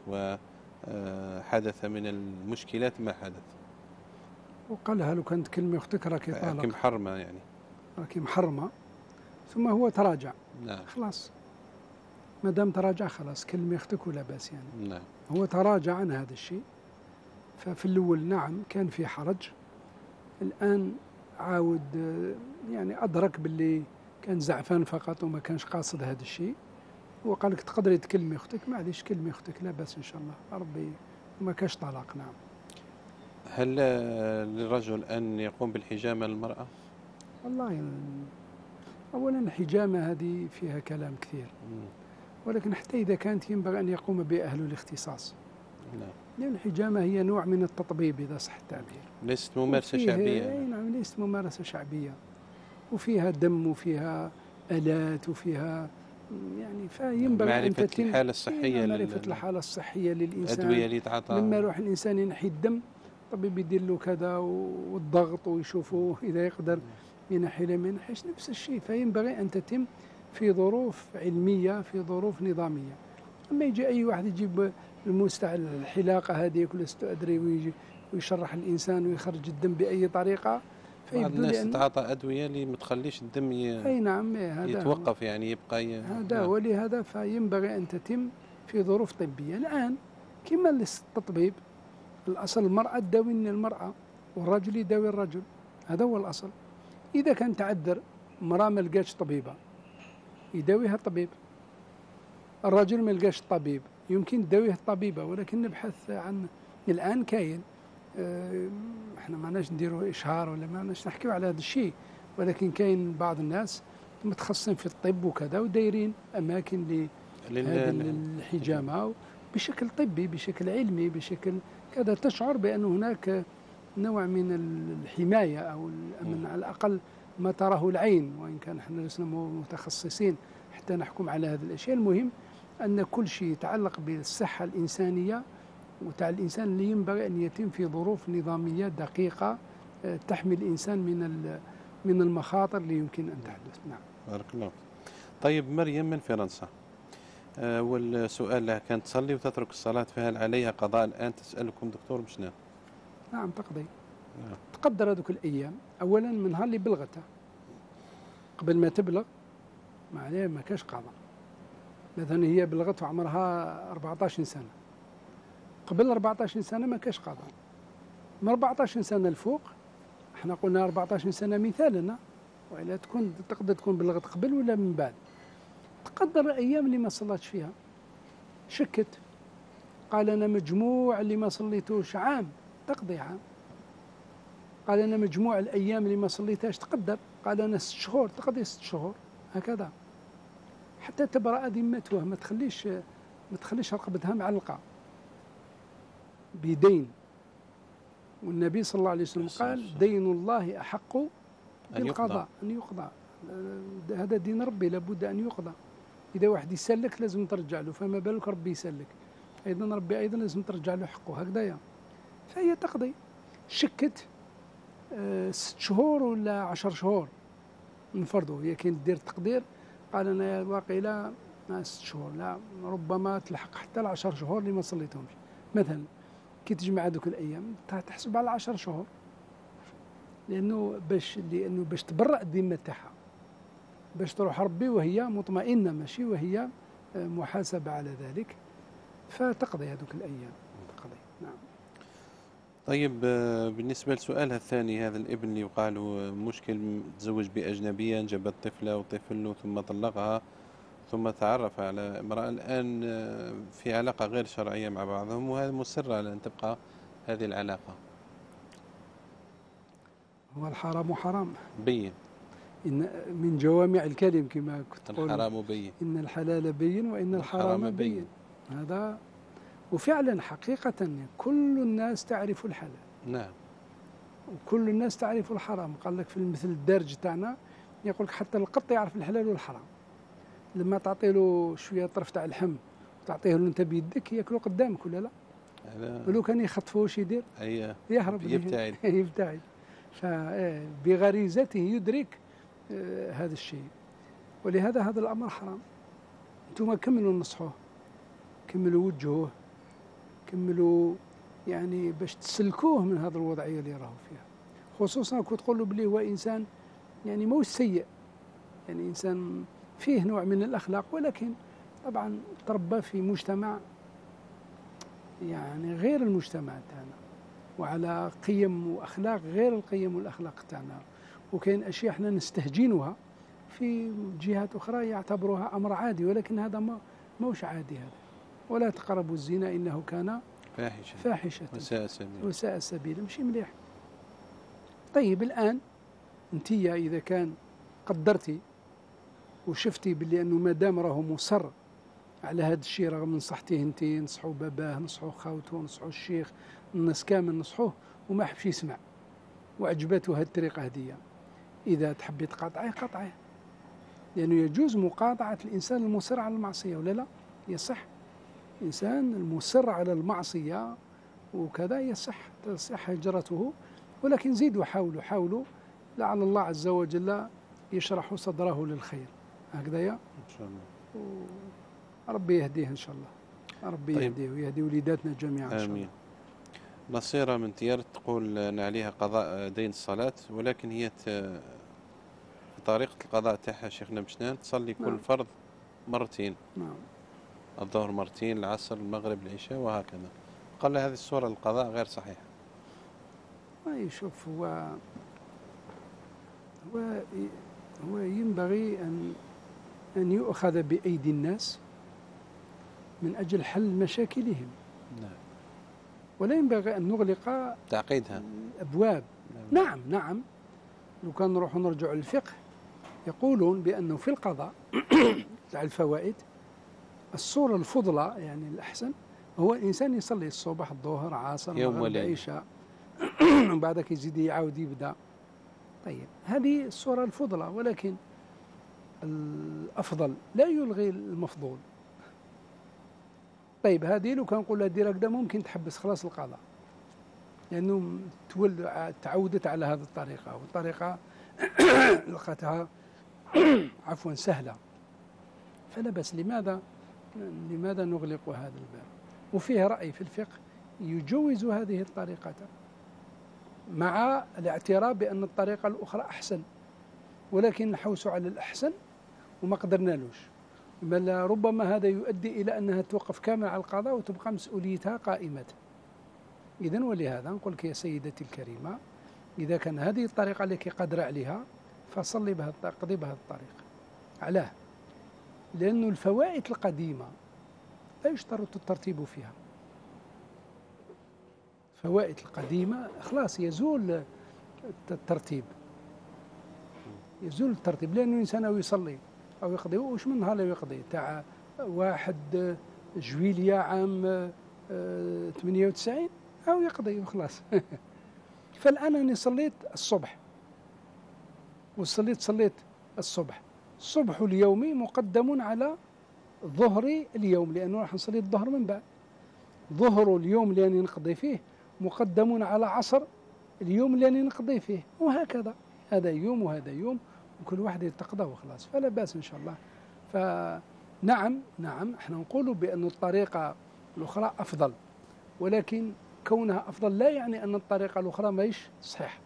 وحدث من المشكلات ما حدث. وقالها لو كانت كلمة أختك راكي طالق، راكي محرمة، يعني راكي محرمة. ثم هو تراجع. نعم. خلاص ما دام تراجع خلاص كلمة أختك ولا بأس يعني. نعم. هو تراجع عن هذا الشيء. ففي الأول نعم كان في حرج، الآن عاود يعني أدرك باللي كان زعفان فقط وما كانش قاصد هذا الشيء، وقال لك تقدري تكلمي أختك، معليش كلمي أختك لا بأس إن شاء الله ربي، وما كانش طلاق. نعم. هل للرجل أن يقوم بالحجامة للمرأة؟ والله أولا الحجامة هذه فيها كلام كثير، ولكن حتى إذا كانت ينبغي أن يقوم بها أهل الاختصاص. نعم. لأن الحجامة هي نوع من التطبيب إذا صح التعبير، ليست ممارسة شعبية. نعم ليست ممارسة شعبية، وفيها دم وفيها آلات وفيها يعني فينبغي معرفة الحالة الصحية، معرفة الحالة الصحية للإنسان. الأدوية اللي يتعاطى لما يروح الإنسان ينحي الدم الطبيب يدير له كذا والضغط ويشوفوا إذا يقدر ينحي له ما ينحيش، نفس الشيء. فينبغي أن تتم في ظروف علمية، في ظروف نظامية. أما يجي أي واحد يجيب المستعمل الحلاقة هذه كل أدري ويجي ويشرح الإنسان ويخرج الدم بأي طريقة. بعض الناس تتعاطى أدوية اللي ما تخليش الدم أي نعم يتوقف، يعني يبقى هذا نعم. ولهذا فينبغي أن تتم في ظروف طبية. الآن كما التطبيب الأصل المرأة تداوي المرأة والرجل يداوي الرجل، هذا هو الأصل. إذا كان تعذر امرأة ما لقاش طبيبة يداويها الطبيب، الرجل ما لقاش الطبيب يمكن تداويه الطبيبة، ولكن نبحث عن الآن كاين. احنا ما ناش نديروا إشهار ولا ما ناش نحكيو على هذا الشيء، ولكن كاين بعض الناس متخصصين في الطب وكذا ودايرين أماكن للحجامة بشكل طبي، بشكل علمي، بشكل كذا، تشعر بأن هناك نوع من الحماية أو الأمن على الأقل ما تراه العين، وإن كان احنا لسنا متخصصين حتى نحكم على هذه الأشياء. المهم أن كل شيء يتعلق بالصحة الإنسانية وتاع الإنسان اللي ينبغي أن يتم في ظروف نظامية دقيقة تحمي الإنسان من المخاطر اللي يمكن أن تحدث. نعم. بارك الله. طيب مريم من فرنسا، والسؤال لها: كانت تصلي وتترك الصلاة، فهل عليها قضاء الآن؟ تسألكم دكتور بشنو؟ نعم تقضي. تقدر هذوك الأيام أولا من نهار اللي بلغتها، قبل ما تبلغ ما عليها ما كاش قضاء. مثلا هي بلغت وعمرها 14 سنة، قبل 14 سنة ما كاش قضاء. من 14 سنة الفوق احنا قلنا 14 سنة مثالنا، وإلا تقدر تكون بلغت قبل ولا من بعد. تقدر الأيام اللي ما صلاتش فيها، شكت قال أنا مجموع اللي ما صليتوش عام، تقضي عام. قال أنا مجموع الأيام اللي ما صليتهاش، تقدر قال أنا 6 شهور، تقضي 6 شهور، هكذا حتى تبرأ ذمتها، ما تخليش رقبتها معلقة بدين. والنبي صلى الله عليه وسلم قال دين الله أحق بالقضاء، أن يقضى. هذا دين ربي لابد أن يقضى. إذا واحد يسلك لازم ترجع له، فما بالك ربي يسلك، أيضا ربي أيضا لازم ترجع له حقه، هكذا. فهي تقضي. شكت 6 شهور ولا 10 شهور نفرضوا، هي كاين دير تقدير، قال أنا واقي لا 6 شهور، لا ربما تلحق حتى 10 شهور اللي ما صليتهمش. مثلا كي تجمع هذوك الأيام تحسب على 10 شهور، لأنه باش تبرأ الذمة تاعها، باش تروح ربي وهي مطمئنة، ماشي وهي محاسبة على ذلك. فتقضي هذوك الأيام، تقضي. نعم. طيب بالنسبة لسؤالها الثاني، هذا الابن اللي يقال مشكل، تزوج بأجنبية، جابت طفلة وطفل ثم طلقها، ثم تعرف على امرأة، الآن في علاقة غير شرعية مع بعضهم، وهذا مصر على أن تبقى هذه العلاقة. هو الحرام حرام بين، إن من جوامع الكلم كما كنت تقول، الحرام بين، إن الحلال بين وإن الحرام بين. هذا وفعلا حقيقة كل الناس تعرف الحلال، نعم، وكل الناس تعرف الحرام. قال لك في المثل الدارج تاعنا يقول لك حتى القط يعرف الحلال والحرام. لما تعطي له شويه طرف تاع اللحم وتعطيه له انت بيدك ياكله قدامك ولا لا؟ ولو كان يخطفه واش يدير؟ يهرب، يبتعد. يبتعد. فبغريزته يدرك هذا الشيء، ولهذا هذا الامر حرام. انتم كملوا نصحوه، كملوا وجهوه، كملوا يعني باش تسلكوه من هذه الوضعيه اللي راهو فيها. خصوصا كنت تقول له بلي هو انسان يعني مو سيء، يعني انسان فيه نوع من الاخلاق، ولكن طبعا تربى في مجتمع يعني غير المجتمع تاعنا، وعلى قيم واخلاق غير القيم والاخلاق تاعنا، وكاين اشياء احنا نستهجنها في جهات اخرى يعتبروها امر عادي، ولكن هذا موش عادي هذا. ولا تقربوا الزنا انه كان فاحشة وساء سبيلا، ماشي مليح. طيب الان انت اذا كان قدرتي وشفتي باللي انه مادام راهو مصر على هذا الشيء، رغم نصحتيه انت، نصحوا باباه، نصحوا خاوته، نصحوا الشيخ، الناس كامل نصحوه وما حبش يسمع، وعجبته هذه الطريقه هذه، اذا تحبي تقاطعيه قاطعيه، لانه يجوز مقاطعه الانسان المصر على المعصيه ولا لا؟ يصح. الانسان المصر على المعصيه وكذا تصح هجرته، ولكن زيدوا حاولوا لعل الله عز وجل يشرح صدره للخير، هكذا ان شاء الله. ربي يهديه ان شاء الله، ربي يهديه ويهدي وليداتنا جميعا ان شاء الله. نصيرة من تيارت تقول ان عليها قضاء دين الصلاة، ولكن هي طريقة القضاء تاعها شيخنا بشنان، تصلي كل فرض مرتين. نعم. الظهر مرتين، العصر، المغرب، العشاء، وهكذا. قال لها هذه الصورة للقضاء غير صحيحة. شوف، هو ينبغي أن يؤخذ بأيدي الناس من أجل حل مشاكلهم. نعم. ولا ينبغي أن نغلق تعقيدها أبواب. نعم. لو كان نروح نرجع للفقه يقولون بأنه في القضاء على الفوائد الصورة الفضلى يعني الأحسن هو الإنسان يصلي الصبح الظهر عصر مغرب عشاء وبعدك يزيد يعاود يبدأ. طيب هذه الصورة الفضلى، ولكن الأفضل لا يلغي المفضول. طيب هذه لو كان نقول لها دير هكذا ممكن تحبس خلاص القضاء، لأنه تعودت على هذه الطريقة، والطريقة لقتها عفوا سهلة، فلا بأس. لماذا نغلق هذا الباب؟ وفيه رأي في الفقه يجوز هذه الطريقة مع الاعتراف بأن الطريقة الأخرى أحسن، ولكن نحوس على الأحسن وما قدرنالوش، بل ربما هذا يؤدي إلى أنها توقف كامل على القضاء وتبقى مسؤوليتها قائمة. إذن ولهذا نقول لك يا سيدتي الكريمة، إذا كان هذه الطريقة لك قادرة عليها فصلي بها، قضي بهذه الطريقة. علاه؟ لأن الفوائد القديمة لا يشترط الترتيب فيها. الفوائد القديمة خلاص يزول الترتيب، لأنه الإنسان أو يصلي أو يقضي وش من نهار يقضي تاع 1 جويلية عام 98 أو يقضي وخلاص. فالآن أنا صليت الصبح صليت الصبح اليومي مقدم على ظهر اليوم، لأنه راح نصلي الظهر من بعد. ظهر اليوم اللي أنا نقضي فيه مقدم على عصر اليوم اللي أنا نقضي فيه، وهكذا هذا يوم وهذا يوم وكل واحد يتقضى وخلاص، فلا بأس إن شاء الله. فنعم احنا نقول بأن الطريقة الأخرى أفضل، ولكن كونها أفضل لا يعني أن الطريقة الأخرى ماهيش صحيحة.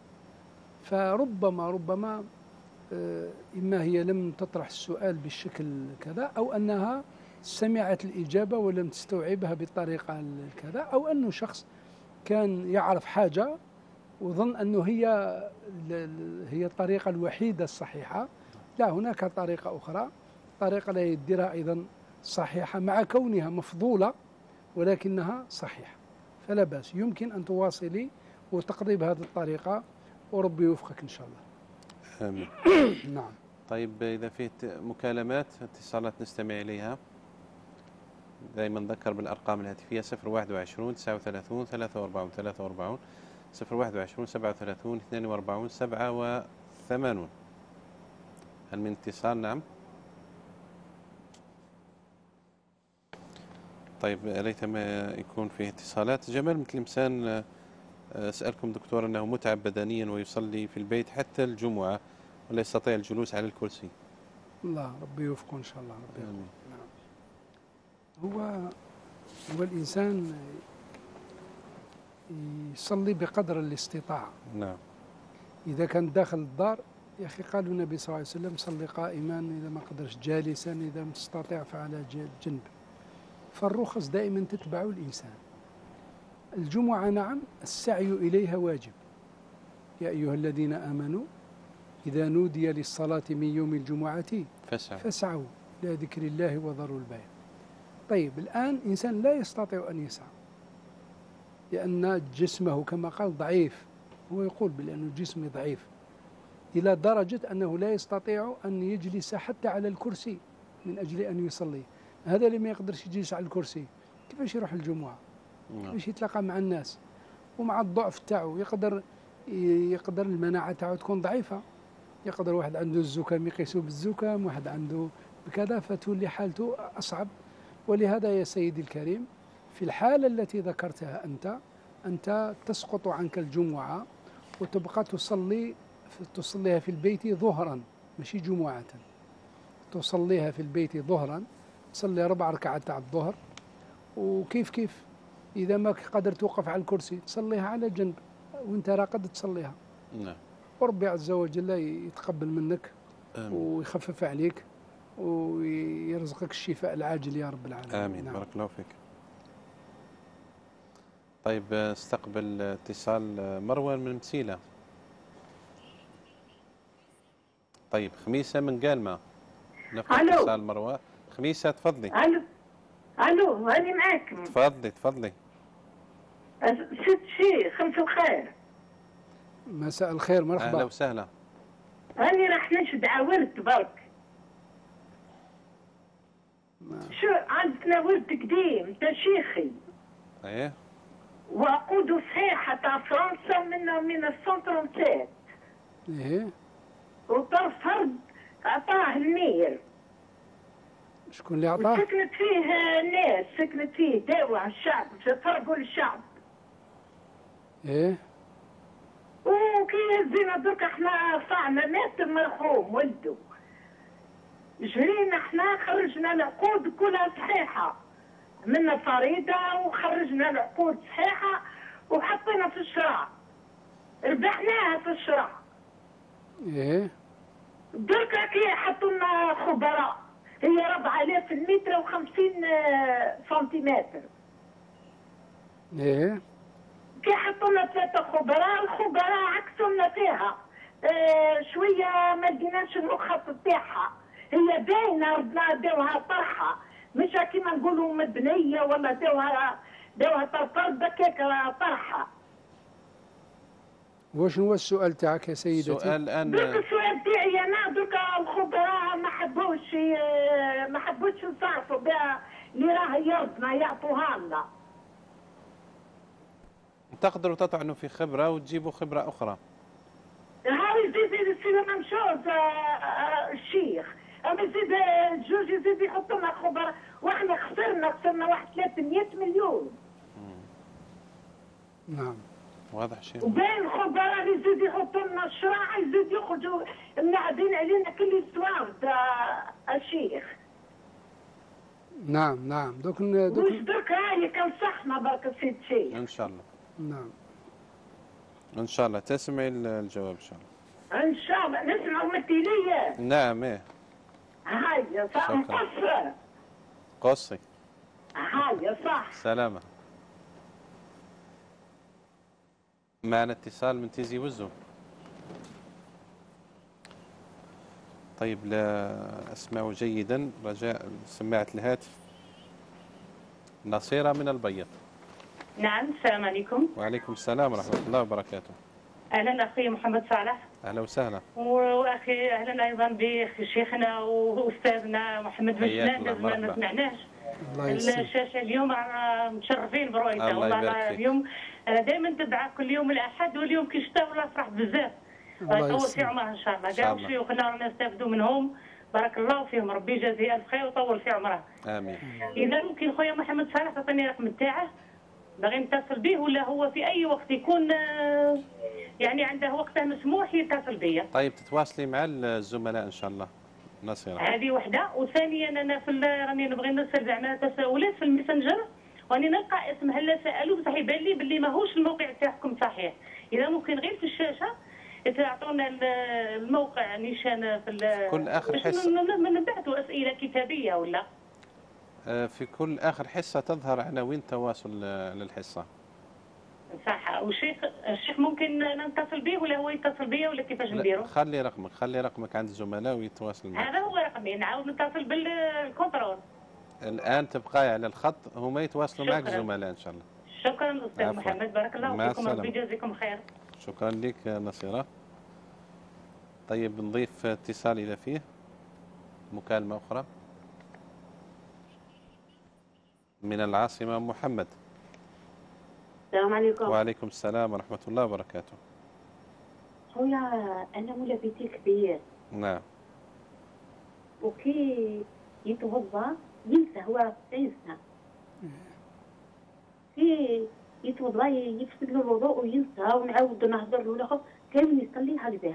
فربما إما هي لم تطرح السؤال بالشكل كذا، أو أنها سمعت الإجابة ولم تستوعبها بالطريقة كذا، أو أنه شخص كان يعرف حاجة وظن أنه هي الطريقة الوحيدة الصحيحة. لا، هناك طريقة أخرى، طريقة لا يديرها أيضا صحيحة مع كونها مفضولة ولكنها صحيحة، فلا بأس. يمكن أن تواصلي وتقضي بهذه الطريقة وربي يوفقك إن شاء الله. آمين. نعم. طيب إذا في مكالمات اتصالات نستمع إليها، دائما نذكر بالأرقام الهاتفية 021 39 43 43 021 37 42 87. هل من اتصال؟ نعم. طيب ليتما يكون فيه اتصالات. جمال مثل الإنسان أسألكم دكتور أنه متعب بدنيا ويصلي في البيت حتى الجمعة ولا يستطيع الجلوس على الكرسي. الله ربي يوفقه إن شاء الله. ربي يوفقه. نعم. هو الإنسان يصلي بقدر الاستطاعة. نعم. إذا كان داخل الدار يا أخي قال النبي صلى الله عليه وسلم صلي قائما، إذا ما قدرش جالسا، إذا ما تستطيع فعلى جنب. فالرخص دائما تتبع الإنسان. الجمعة نعم السعي إليها واجب، يا أيها الذين آمنوا إذا نودي للصلاة من يوم الجمعة فاسعوا إلى ذكر الله وذروا البيع. طيب الآن إنسان لا يستطيع أن يسعى لأن جسمه كما قال ضعيف، هو يقول بأن جسمه ضعيف إلى درجة أنه لا يستطيع أن يجلس حتى على الكرسي من أجل أن يصلي. هذا اللي ما يقدرش يجلس على الكرسي كيفاش يروح الجمعة؟ كيفاش يتلاقى مع الناس؟ ومع الضعف تاعو يقدر المناعة تاعو تكون ضعيفة، يقدر واحد عنده الزكام يقيسه بالزكام، واحد عنده بكذا، فتولي حالته أصعب. ولهذا يا سيدي الكريم في الحالة التي ذكرتها أنت تسقط عنك الجمعة وتبقى تصليها في البيت ظهرا ماشي جمعة، تصليها في البيت ظهرا، تصلي 4 ركعات تاع الظهر، وكيف إذا ما قدر توقف على الكرسي تصليها على جنب وانت راقد تصليها. نعم. وربي عز وجل يتقبل منك. آمين. ويخفف عليك ويرزقك الشفاء العاجل يا رب العالمين. آمين. نعم. بارك الله فيك. طيب استقبل اتصال مروان من مسيلة. طيب خميسة من قالمة ناخذ اتصال مروان. خميسة تفضلي. الو هاني معاك. تفضلي. ست شيخ، خمس الخير. مساء الخير، مرحبا. اهلا وسهلا. راني راح نشد ورد برك. شو عندنا ورد قديم تاع شيخي. ايه. وعقوده صحيحه تاع فرنسا من 1937. ايه. وطرف فرد عطاه المير. شكون اللي عطاه؟ سكنت فيه ناس، سكنت فيه داوى الشعب، فرقوا الشعب. ايه. وكي زينا درك احنا صعنا مات المرحوم ولده. جرينا احنا خرجنا العقود كلها صحيحه. عملنا فريده وخرجنا العقود صحيحه وحطينا في الشراع. ربحناها في الشراع. ايه. دركا كي حطوا لنا خبراء هي 4000 المتر و50 سنتيمتر. ايه. كي حطوا لنا 3 خبراء، الخبراء عكسوا لنا فيها. شويه ما لقيناش المخطط تاعها، هي باينه ردنا داوها طرحه، مش كيما نقولوا مبنيه ولا داوها طرطر بكاك طرحه. واش هو السؤال تاعك يا سيدتي؟ سؤال الان درك السؤال تاعي انا درك الخبراء ما حبوش يصرفوا بها اللي راه يرضنا يعطوها لنا. تقدروا تطعنوا في خبره وتجيبوا خبره اخرى. هاو يزيد السينما مشوز الشيخ، اما يزيد الجوج يزيد يحطوا لنا خبراء، واحنا خسرنا واحد 300 مليون. نعم. واضح شيء. وبين الخبراء اللي يزيد يحطوا لنا الشراع يزيد يخرجوا منعدين علينا كل استوار الشيخ. نعم نعم. وش درك هاي كان صحنا برك السيد شيخ. ان شاء الله. نعم. ان شاء الله تسمعي الجواب ان شاء الله. ان شاء الله نسمع مثيليه. نعم. ايه. هاي صح مقصر. قصي. هاي صح. سلامة. معنا اتصال من تيزي وزو. طيب لا أسمع جيدا، رجاء سماعة الهاتف. نصيرة من البيض. نعم. السلام عليكم. وعليكم السلام ورحمة الله وبركاته. أهلا أخي محمد صالح. أهلا وسهلا. وأخي أهلا أيضا بشيخنا وأستاذنا محمد بشنان ما سمعناش. الشاشة اليوم متشرفين برؤيته والله. اليوم أنا دائما نتبعه كل يوم الأحد، واليوم كي شتا والله فرحت بزاف. الله يطول في عمره إن شاء الله. كاع شيوخنا رانا نستافدوا منهم، بارك الله فيهم، ربي يجازيه ألف خير ويطول في عمره. آمين. إذا ممكن خويا محمد صالح تعطيني الرقم تاعه، باغي نتصل به، ولا هو في أي وقت يكون يعني عنده وقته مسموح يتصل بيا. طيب تتواصلي مع الزملاء إن شاء الله. نصيرة. هذه وحده. وثانيا انا راني نبغي نرسل زعما تساؤلات في الميسنجر، واني نلقى اسم هلا سالوا، بصح يبان لي باللي ماهوش الموقع تاعكم صحيح. اذا ممكن غير في الشاشه تعطونا الموقع نيشان في كل اخر حصه نبعثوا اسئله كتابيه ولا في كل اخر حصه تظهر عناوين تواصل للحصه. صح. الشيخ ممكن نتصل به ولا هو يتصل بيا ولا كيفاش نديروا؟ خلي رقمك عند الزملاء ويتواصل معك. هذا هو رقمي، نعاود نتصل بالكنترول. الان تبقاي على الخط، هما يتواصلوا معك الزملاء ان شاء الله. شكرا استاذ محمد، بارك الله فيكم، ربي يجازيكم خير. شكرا لك نصيرة. طيب نضيف اتصال اذا فيه مكالمة اخرى من العاصمة. محمد. السلام عليكم. وعليكم السلام ورحمة الله وبركاته. خويا أنا مولا بيتي كبير. نعم. وكي يتوضا ينسى، هو 90 سنة. كي يتوضا يفسد له الوضوء وينسى، ونعاود نهضر له الآخر كامل يصلي هكذا.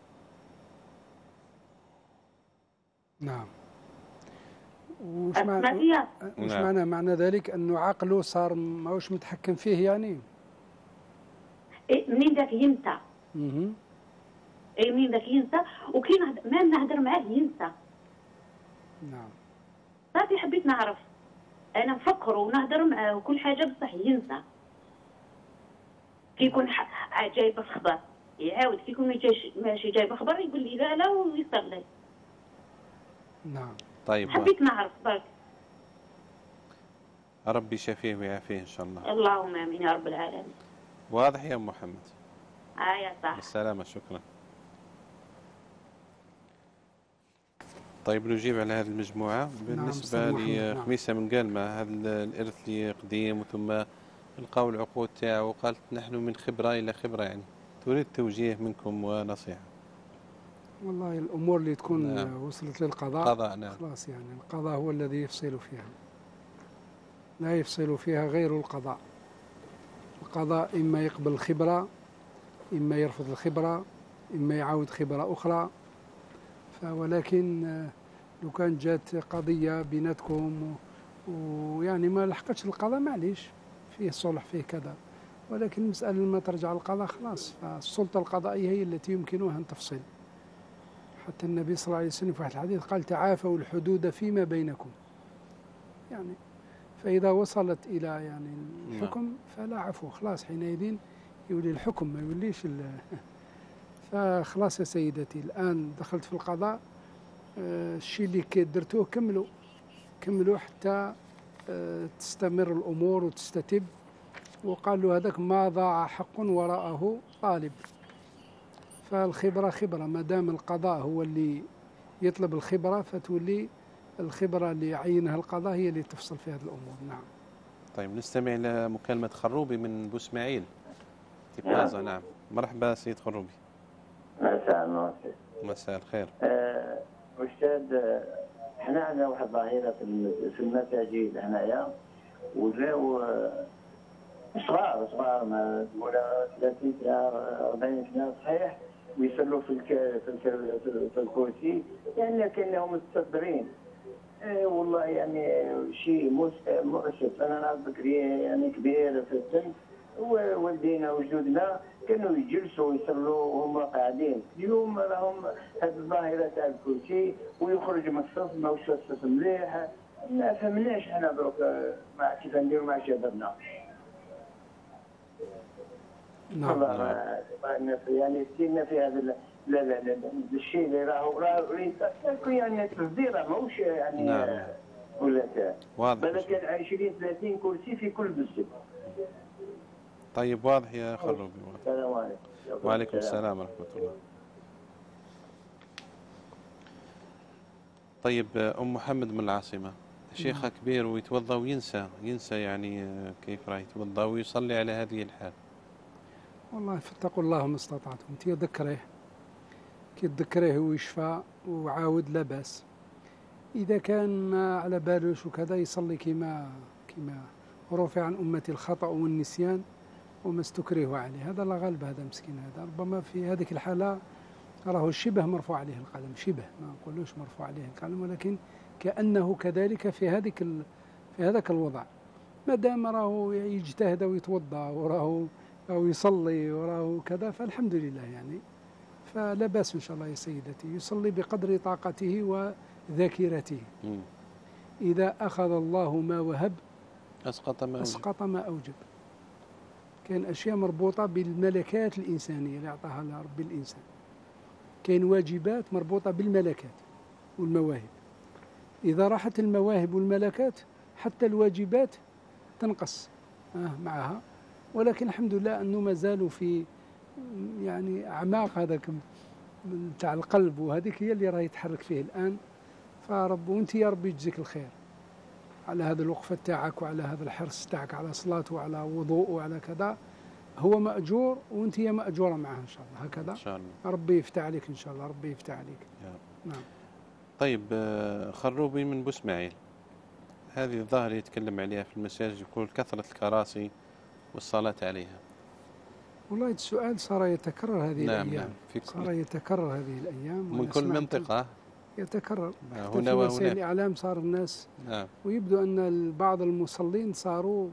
نعم. وش معنى ذلك أنه عقله صار ماهوش متحكم فيه يعني؟ إيه منين ذاك ينسى. إيه منين ذاك ينسى، وكي ما نهضر معاه ينسى. نعم. صافي حبيت نعرف، أنا نفكر ونهضر معاه وكل حاجة بصح ينسى. كي يكون جايب خبر يعاود، كي يكون ماشي جايب خبر يقول لي لا لا ويصلي. نعم. طيب حبيت نعرف برك. ربي يشافيه ويعافيه ان شاء الله. اللهم امين يا رب العالمين. واضح يا ام محمد. يا صح. بالسلامة. شكرا. طيب نجيب على هذه المجموعة. بالنسبة لخميسة من قالمة، هذا الإرث اللي قديم ثم لقاو العقود تاعه وقالت نحن من خبرة إلى خبرة، يعني تريد توجيه منكم ونصيحة. والله الأمور اللي تكون وصلت للقضاء نعم. خلاص، يعني القضاء هو الذي يفصل فيها، لا يفصل فيها غير القضاء. القضاء إما يقبل الخبرة، إما يرفض الخبرة، إما يعاود خبرة أخرى. ولكن لو كان جات قضية بيناتكم ويعني ما لحقتش القضاء، معليش، فيه صلح فيه كذا، ولكن المسألة لما ترجع القضاء خلاص، فالسلطة القضائية هي التي يمكنها أن تفصل. حتى النبي صلى الله عليه وسلم في واحد الحديث قال تعافوا الحدود فيما بينكم، يعني فإذا وصلت إلى يعني الحكم فلا عفو، خلاص حينئذ يولي الحكم ما يوليش فخلاص يا سيدتي الآن دخلت في القضاء، الشيء اللي درتوه كملوا حتى تستمر الأمور وتستتب. وقال له هذاك ما ضاع حق وراءه طالب. فالخبرة خبرة، ما دام القضاء هو اللي يطلب الخبرة فتولي الخبرة اللي يعينها القضاء هي اللي تفصل في هذه الأمور. نعم. طيب نستمع إلى مكالمة خروبي من بوسماعيل تبازا. نعم، مرحبا سيد خروبي. مساء الخير. أستاذ، احنا عندنا واحد ظاهرة في المساجد هنايا، وجاو صغار ما نقول 30 سنة 40 سنة صحيح، ويصلوا في الكرسي، يعني كأنهم مستكبرين. والله يعني شيء مؤسف. أنا ناس بكري يعني كبير في السن، ووالدينا وجدودنا كانوا يجلسوا ويصلوا وهم قاعدين. اليوم راهم هذه الظاهرة تاع الكرسي ويخرج من الصف ما وش الصف مليح. ما فهمناش احنا دروك مع كيف نديروا مع شبابنا. نعم. يعني سينا في هذا لا الشيء اللي راهو يعني تصديره ماهوش يعني. نعم. ولا واضح. بالك 20 30 كرسي في كل مسجد. طيب واضح يا خروبي. السلام عليكم. وعليكم السلام ورحمة الله. طيب أم محمد من العاصمة، شيخ كبير ويتوضأ وينسى يعني كيف راه يتوضأ ويصلي على هذه الحال. والله فاتقوا الله ما استطعتم. انت ذكره كي تذكريه ويشفى وعاود لا بأس. إذا كان ما على بالوش وكذا يصلي كما رفع عن أمتي الخطأ والنسيان وما استكره عليه. هذا لا غالب، هذا مسكين، هذا ربما في هذه الحالة راه شبه مرفوع عليه القلم، شبه، ما نقولوش مرفوع عليه القلم، ولكن كأنه كذلك في هذاك الوضع. ما دام راه يجتهد ويتوضا وراه يصلي وراه كذا فالحمد لله يعني، فلا بأس إن شاء الله يا سيدتي. يصلي بقدر طاقته وذاكرته. إذا أخذ الله ما وهب أسقط ما أوجب. كان أشياء مربوطة بالملكات الإنسانية اللي أعطاها الله رب الإنسان. كاين واجبات مربوطة بالملكات والمواهب. إذا راحت المواهب والملكات حتى الواجبات تنقص معها. ولكن الحمد لله أنه ما زالوا في يعني أعماق هذاك تاع القلب، وهذيك هي اللي راه يتحرك فيه الآن. فرب وانت يا رب يجزيك الخير على هذا الوقفة تاعك وعلى هذا الحرص تاعك على صلاة وعلى وضوء وعلى كذا. هو مأجور وانت هي مأجورة معه إن شاء الله. هكذا إن شاء الله. ربي يفتح عليك إن شاء الله، ربي يفتح عليك. نعم. طيب خروبي من بوسماعيل، هذه الظاهرة يتكلم عليها في المساجد، يقول كثرة الكراسي والصلاة عليها. والله السؤال صار يتكرر هذه الأيام. نعم. صار يتكرر هذه الأيام من كل منطقة يتكرر. هنا في وسائل الإعلام صار الناس. نعم. ويبدو أن بعض المصلين صاروا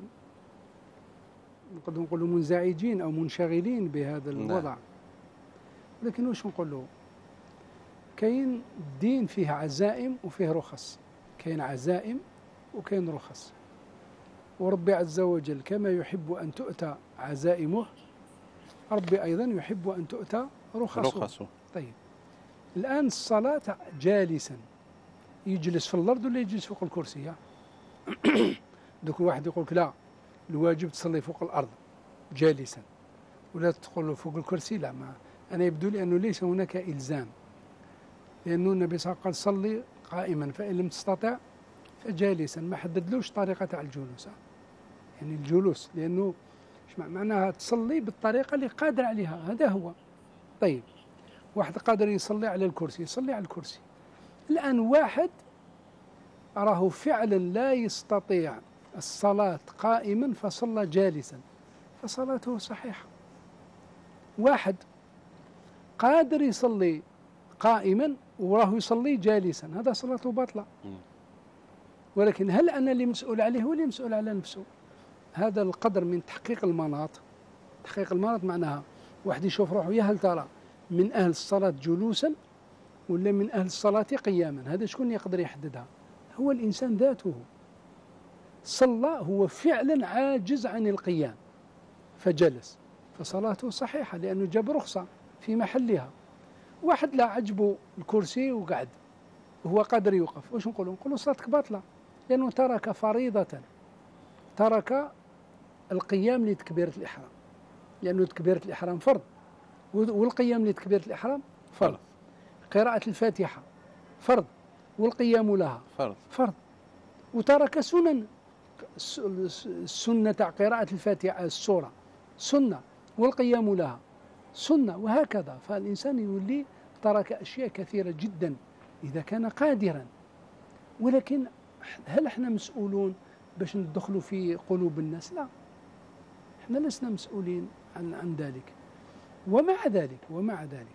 نقدر نقولوا منزعجين أو منشغلين بهذا الوضع. نعم. لكن واش نقول له؟ كاين الدين فيه عزائم وفيه رخص. كاين عزائم وكاين رخص. وربي عز وجل كما يحب أن تؤتى عزائمه، ربي أيضا يحب أن تؤتى رخصه. طيب الآن الصلاة جالسا، يجلس في الأرض ولا يجلس فوق الكرسي؟ دوك واحد يقول لك لا، الواجب تصلي فوق الأرض جالسا، ولا تقول له فوق الكرسي. لا، ما أنا يبدو لي أنه ليس هناك إلزام، لأنه النبي صلى الله عليه وسلم قال صلي قائما، فإن لم تستطع فجالسا. ما حددلوش طريقة تاع الجلوس، يعني الجلوس، لأنه معناها تصلي بالطريقة اللي قادر عليها، هذا هو. طيب واحد قادر يصلي على الكرسي، يصلي على الكرسي. الآن واحد راه فعلا لا يستطيع الصلاة قائما فصلى جالسا، فصلاته صحيحة. واحد قادر يصلي قائما وراه يصلي جالسا، هذا صلاته باطلة. ولكن هل أنا اللي مسؤول عليه هو اللي مسؤول على نفسه؟ هذا القدر من تحقيق المناط. تحقيق المناط معناها واحد يشوف روحه، يا هل ترى من أهل الصلاة جلوسا ولا من أهل الصلاة قياما؟ هذا شكون يقدر يحددها؟ هو الإنسان ذاته. صلى هو فعلا عاجز عن القيام فجلس، فصلاته صحيحة لأنه جاب رخصة في محلها. واحد لا عجبه الكرسي وقعد وهو قادر يوقف، واش نقولوا؟ نقولوا صلاتك باطلة، لأنه ترك فريضة، ترك القيام لتكبيرة الإحرام، لأنه تكبيرة الإحرام فرض، والقيام لتكبيرة الإحرام فرض. قراءة الفاتحة فرض، والقيام لها فرض. وترك سنن، السنة تاع قراءة الفاتحة السورة سنة، والقيام لها سنة، وهكذا. فالإنسان يولي ترك أشياء كثيرة جدا إذا كان قادرا. ولكن هل احنا مسؤولون باش ندخلوا في قلوب الناس؟ لا، احنا لسنا مسؤولين عن ذلك. ومع ذلك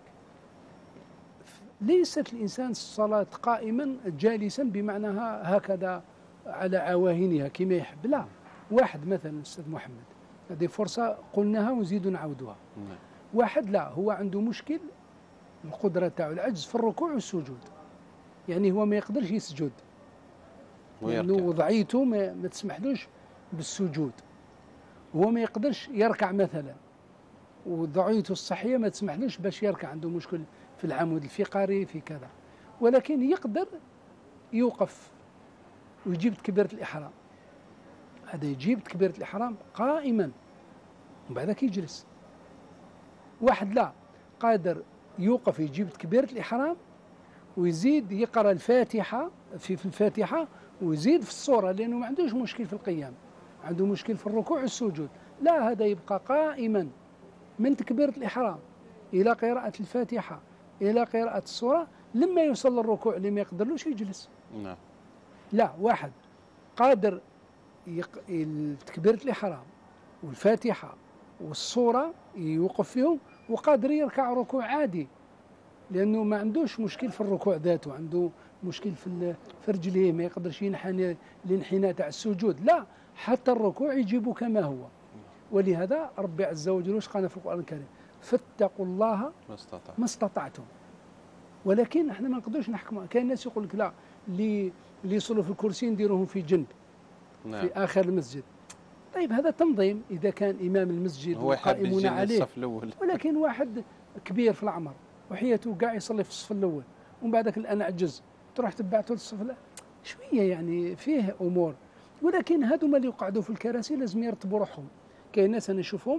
ليست الإنسان الصلاة قائما جالسا بمعناها هكذا على عواهنها كما يحب، لا. واحد مثلا أستاذ محمد، هذه فرصة قلناها ونزيد نعودها. واحد لا، هو عنده مشكل القدرة تاعو العجز في الركوع والسجود، يعني هو ما يقدرش يسجد لأنه وضعيته ما تسمحلوش بالسجود. هو ما يقدرش يركع مثلا، وضعيته الصحية ما تسمحلوش باش يركع، عنده مشكل في العمود الفقري في كذا، ولكن يقدر يوقف ويجيب تكبيرة الإحرام. هذا يجيب تكبيرة الإحرام قائما وبعدك يجلس. واحد لا، قادر يوقف يجيب تكبيرة الإحرام ويزيد يقرأ الفاتحة في الفاتحة ويزيد في الصورة، لأنه ما عندوش مشكل في القيام، عنده مشكل في الركوع والسجود. لا، هذا يبقى قائما من تكبيرة الإحرام إلى قراءة الفاتحة إلى قراءة الصورة، لما يوصل للركوع اللي ما يقدرلوش يجلس. لا، واحد قادر تكبيرة الإحرام والفاتحة والصورة يوقف فيهم، وقادر يركع ركوع عادي لأنه ما عندوش مشكل في الركوع ذاته، عنده مشكل في رجليه، ما يقدرش ينحني الانحناء تاع السجود. لا، حتى الركوع يجيبه كما هو. ولهذا ربي عز وجل واش قال في القرآن الكريم؟ فاتقوا الله ما استطعتم. ولكن احنا ما نقدرش نحكموا. كاين ناس يقول لك لا، اللي يصلوا في الكرسي نديروهم في جنب في آخر المسجد. طيب هذا تنظيم، إذا كان إمام المسجد وقائمون عليه، ولكن واحد كبير في العمر وحياته قاع يصلي في الصف الأول ومن بعدك الآن عجز، تروح تبعته للصف الأول شوية، يعني فيه أمور. ولكن هذوما اللي يقعدوا في الكراسي لازم يرتبوا روحهم. كاين ناس أنا نشوفهم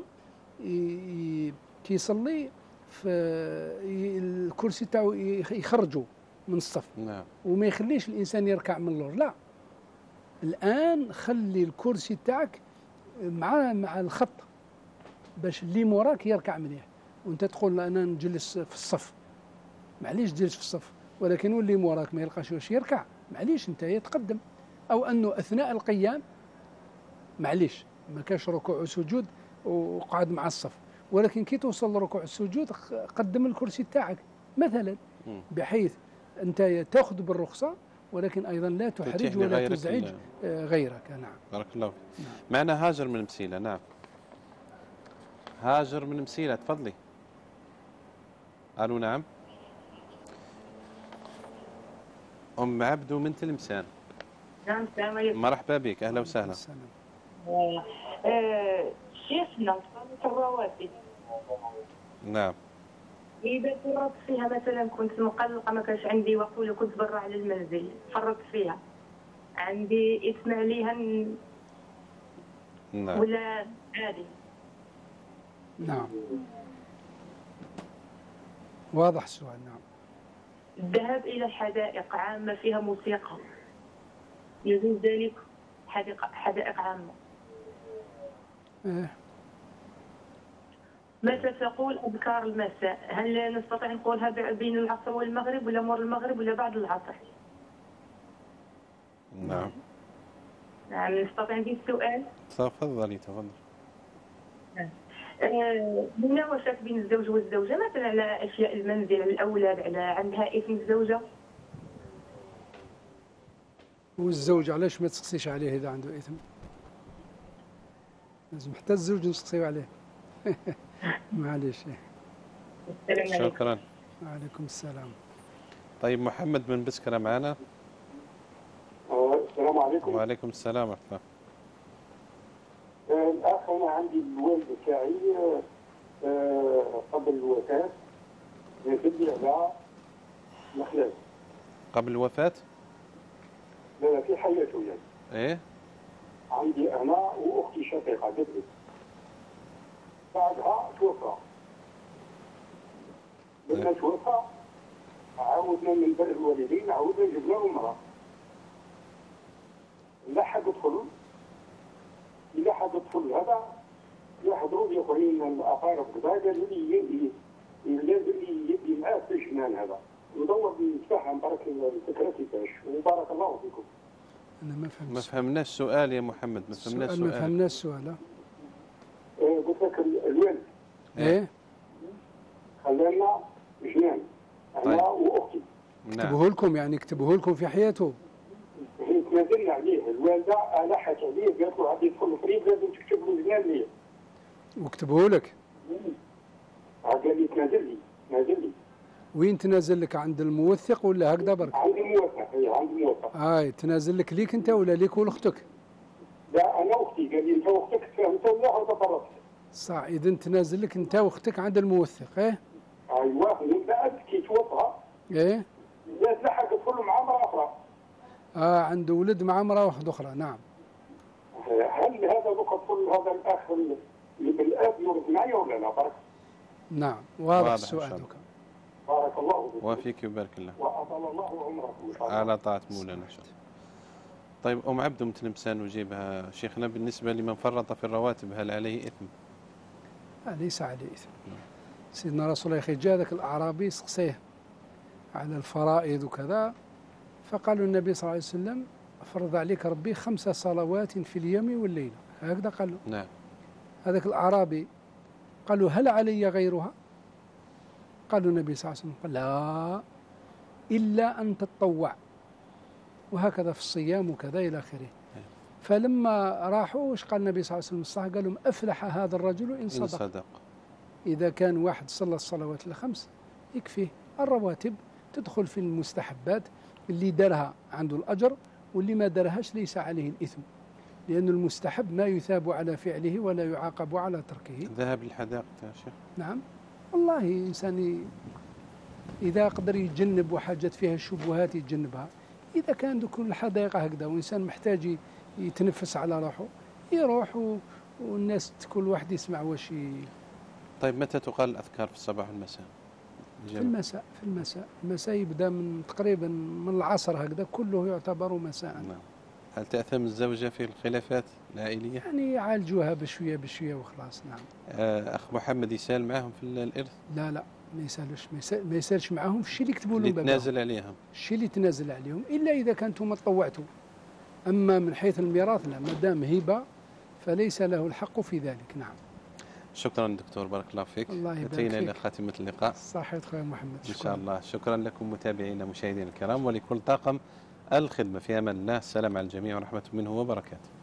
كيصلي في الكرسي تاعو يخرجوا من الصف وما يخليش الإنسان يركع من اللور. لا، الآن خلي الكرسي تاعك مع الخط باش اللي موراك يركع مليح، وانت تقول انا نجلس في الصف. معليش تجلس في الصف، ولكن واللي موراك ما يلقاش واش يركع، معليش انت يتقدم. او انه اثناء القيام معليش ما كاش ركوع وسجود وقعد مع الصف، ولكن كي توصل لركوع السجود قدم الكرسي تاعك مثلا، بحيث انت تاخذ بالرخصه ولكن ايضا لا تحرج ولا تزعج غيرك. نعم، بارك الله فيك. معنا هاجر من مسيلة. نعم، هاجر من مسيلة، تفضلي. الو. نعم، ام عبدو من تلمسان. نعم، السلام عليكم. مرحبا بك، اهلا وسهلا. شيخنا في الرواتب. نعم. إذا فرطت فيها مثلا، كنت مقلقة ما كانش عندي وقت ولا كنت برا على المنزل، فرطت فيها، عندي اسم عليها نعم ولا عادي؟ نعم، واضح السؤال. نعم. الذهاب إلى حدائق عامة فيها موسيقى، يجوز ذلك؟ حدائق عامة. متى تقول أذكار المساء؟ هل نستطيع نقولها بين العصر والمغرب، ولا مور المغرب، ولا بعد العصر؟ نعم. نعم، نستطيع ندير السؤال؟ تفضلي. المناوشات بين الزوج والزوجة مثلا على أشياء المنزل، على الأولاد، على عندها إثم الزوجة. والزوج علاش ما تسقسيش عليه إذا عنده إثم؟ لازم حتى الزوج نسقسيو عليه. معليش. شكرا. وعليكم السلام. طيب محمد من بسكرة معنا. السلام عليكم. وعليكم السلام ورحمة الله. الأخ أنا عندي الوالد تاعي قبل الوفاة يدلي على الأخلاق. قبل الوفاة؟ لا في حياته يعني. إيه؟ عندي أنا وأختي شقيقة قبل. بعدها توفى. لما توفى عاودنا من بر الوالدين، عاودنا جبنا له امرأة. لحق الطفل، لحق الطفل هذا يحضروا لي اخرين من الاقارب كذا، قالوا لي لازم يدي معاه في الجنان هذا، ندور نتفهم برك الفكره كيفاش، وبارك الله فيكم. انا ما فهمتش. ما فهمناش السؤال يا محمد، ما فهمناش السؤال. ما فهمناش السؤال. قلت لك الوالد ايه خلانا جنان انا واختي. كتبوه لكم يعني، كتبوه لكم في حياته؟ هي تنازلنا عليه، الوالده الحت عليه قالت له غادي يدخل الفريق لازم تكتب له جنان ليا. وكتبوه لك؟ قال لي تنازل لي. وين تنازل لك؟ عند الموثق ولا هكذا برك؟ عند الموثق. عند الموثق. تنازل لك ليك انت ولا ليك ولختك؟ لا انا واختي. قال لي انت واختك فهمت ولا تفرطت؟ صح، اذا تنازل لك انت واختك عند الموثق. ايوه. من بعد كي توفى زاد لحق يدخل مع امراه اخرى. عنده ولد مع امراه واحده اخرى. نعم. هل هذا الطفل هذا الاخ اللي بالاب يورث معي ولا لا؟ بارك. نعم، واضح السؤال. بارك الله فيك. وفيك وبارك الله. واطال الله عمركم على طاعة مولانا ان شاء الله. طيب عبده من تلمسان وجيبها شيخنا، بالنسبة لمن فرط في الرواتب هل عليه إثم؟ ليس عليه إثم. سيدنا رسول الله جاء ذاك الأعرابي سقسيه على الفرائض وكذا، فقال النبي صلى الله عليه وسلم فرض عليك ربي 5 صلوات في اليوم والليلة، هكذا قال له. نعم. هذاك الأعرابي قال له هل علي غيرها؟ قال النبي صلى الله عليه وسلم قال لا إلا أن تتطوع، وهكذا في الصيام وكذا إلى آخره. فلما راحوا وش قال النبي صلى الله عليه وسلم؟ قال لهم أفلح هذا الرجل إن صدق. إذا كان واحد صلى الصلوات ال5 يكفيه. الرواتب تدخل في المستحبات، اللي دارها عنده الأجر، واللي ما دارهاش ليس عليه الإثم، لأن المستحب ما يثاب على فعله ولا يعاقب على تركه. ذهب للحدائق يا شيخ. نعم والله، إنسان إذا قدر يتجنب وحاجات فيها الشبهات يتجنبها. إذا كان كل الحدائق هكذا وإنسان محتاج يتنفس على روحه يروح، والناس كل واحد يسمع واش. طيب متى تقال الأذكار في الصباح والمساء؟ في المساء يبدأ من تقريبا من العصر هكذا، كله يعتبر مساء. نعم. هل تأثم الزوجة في الخلافات العائلية؟ يعني يعالجوها بشوية بشوية وخلاص. نعم. أخ محمد يسال معهم في الإرث؟ لا ما يسالش، ما يسالش معهم في الشيء اللي يكتبوا لهم، اللي تنازل عليهم، الشيء اللي تنازل عليهم، إلا إذا كنتم تطوعتوا. أما من حيث الميراث لا، ما دام هبة فليس له الحق في ذلك. نعم. شكرا دكتور، بارك الله فيك. الله يبارك فيك. أتينا إلى خاتمة اللقاء. صحيح خويا محمد. إن شاء الله. شكرا لكم متابعينا مشاهدينا الكرام، ولكل طاقم الخدمة. في أمان الله. السلام على الجميع ورحمة منه وبركاته.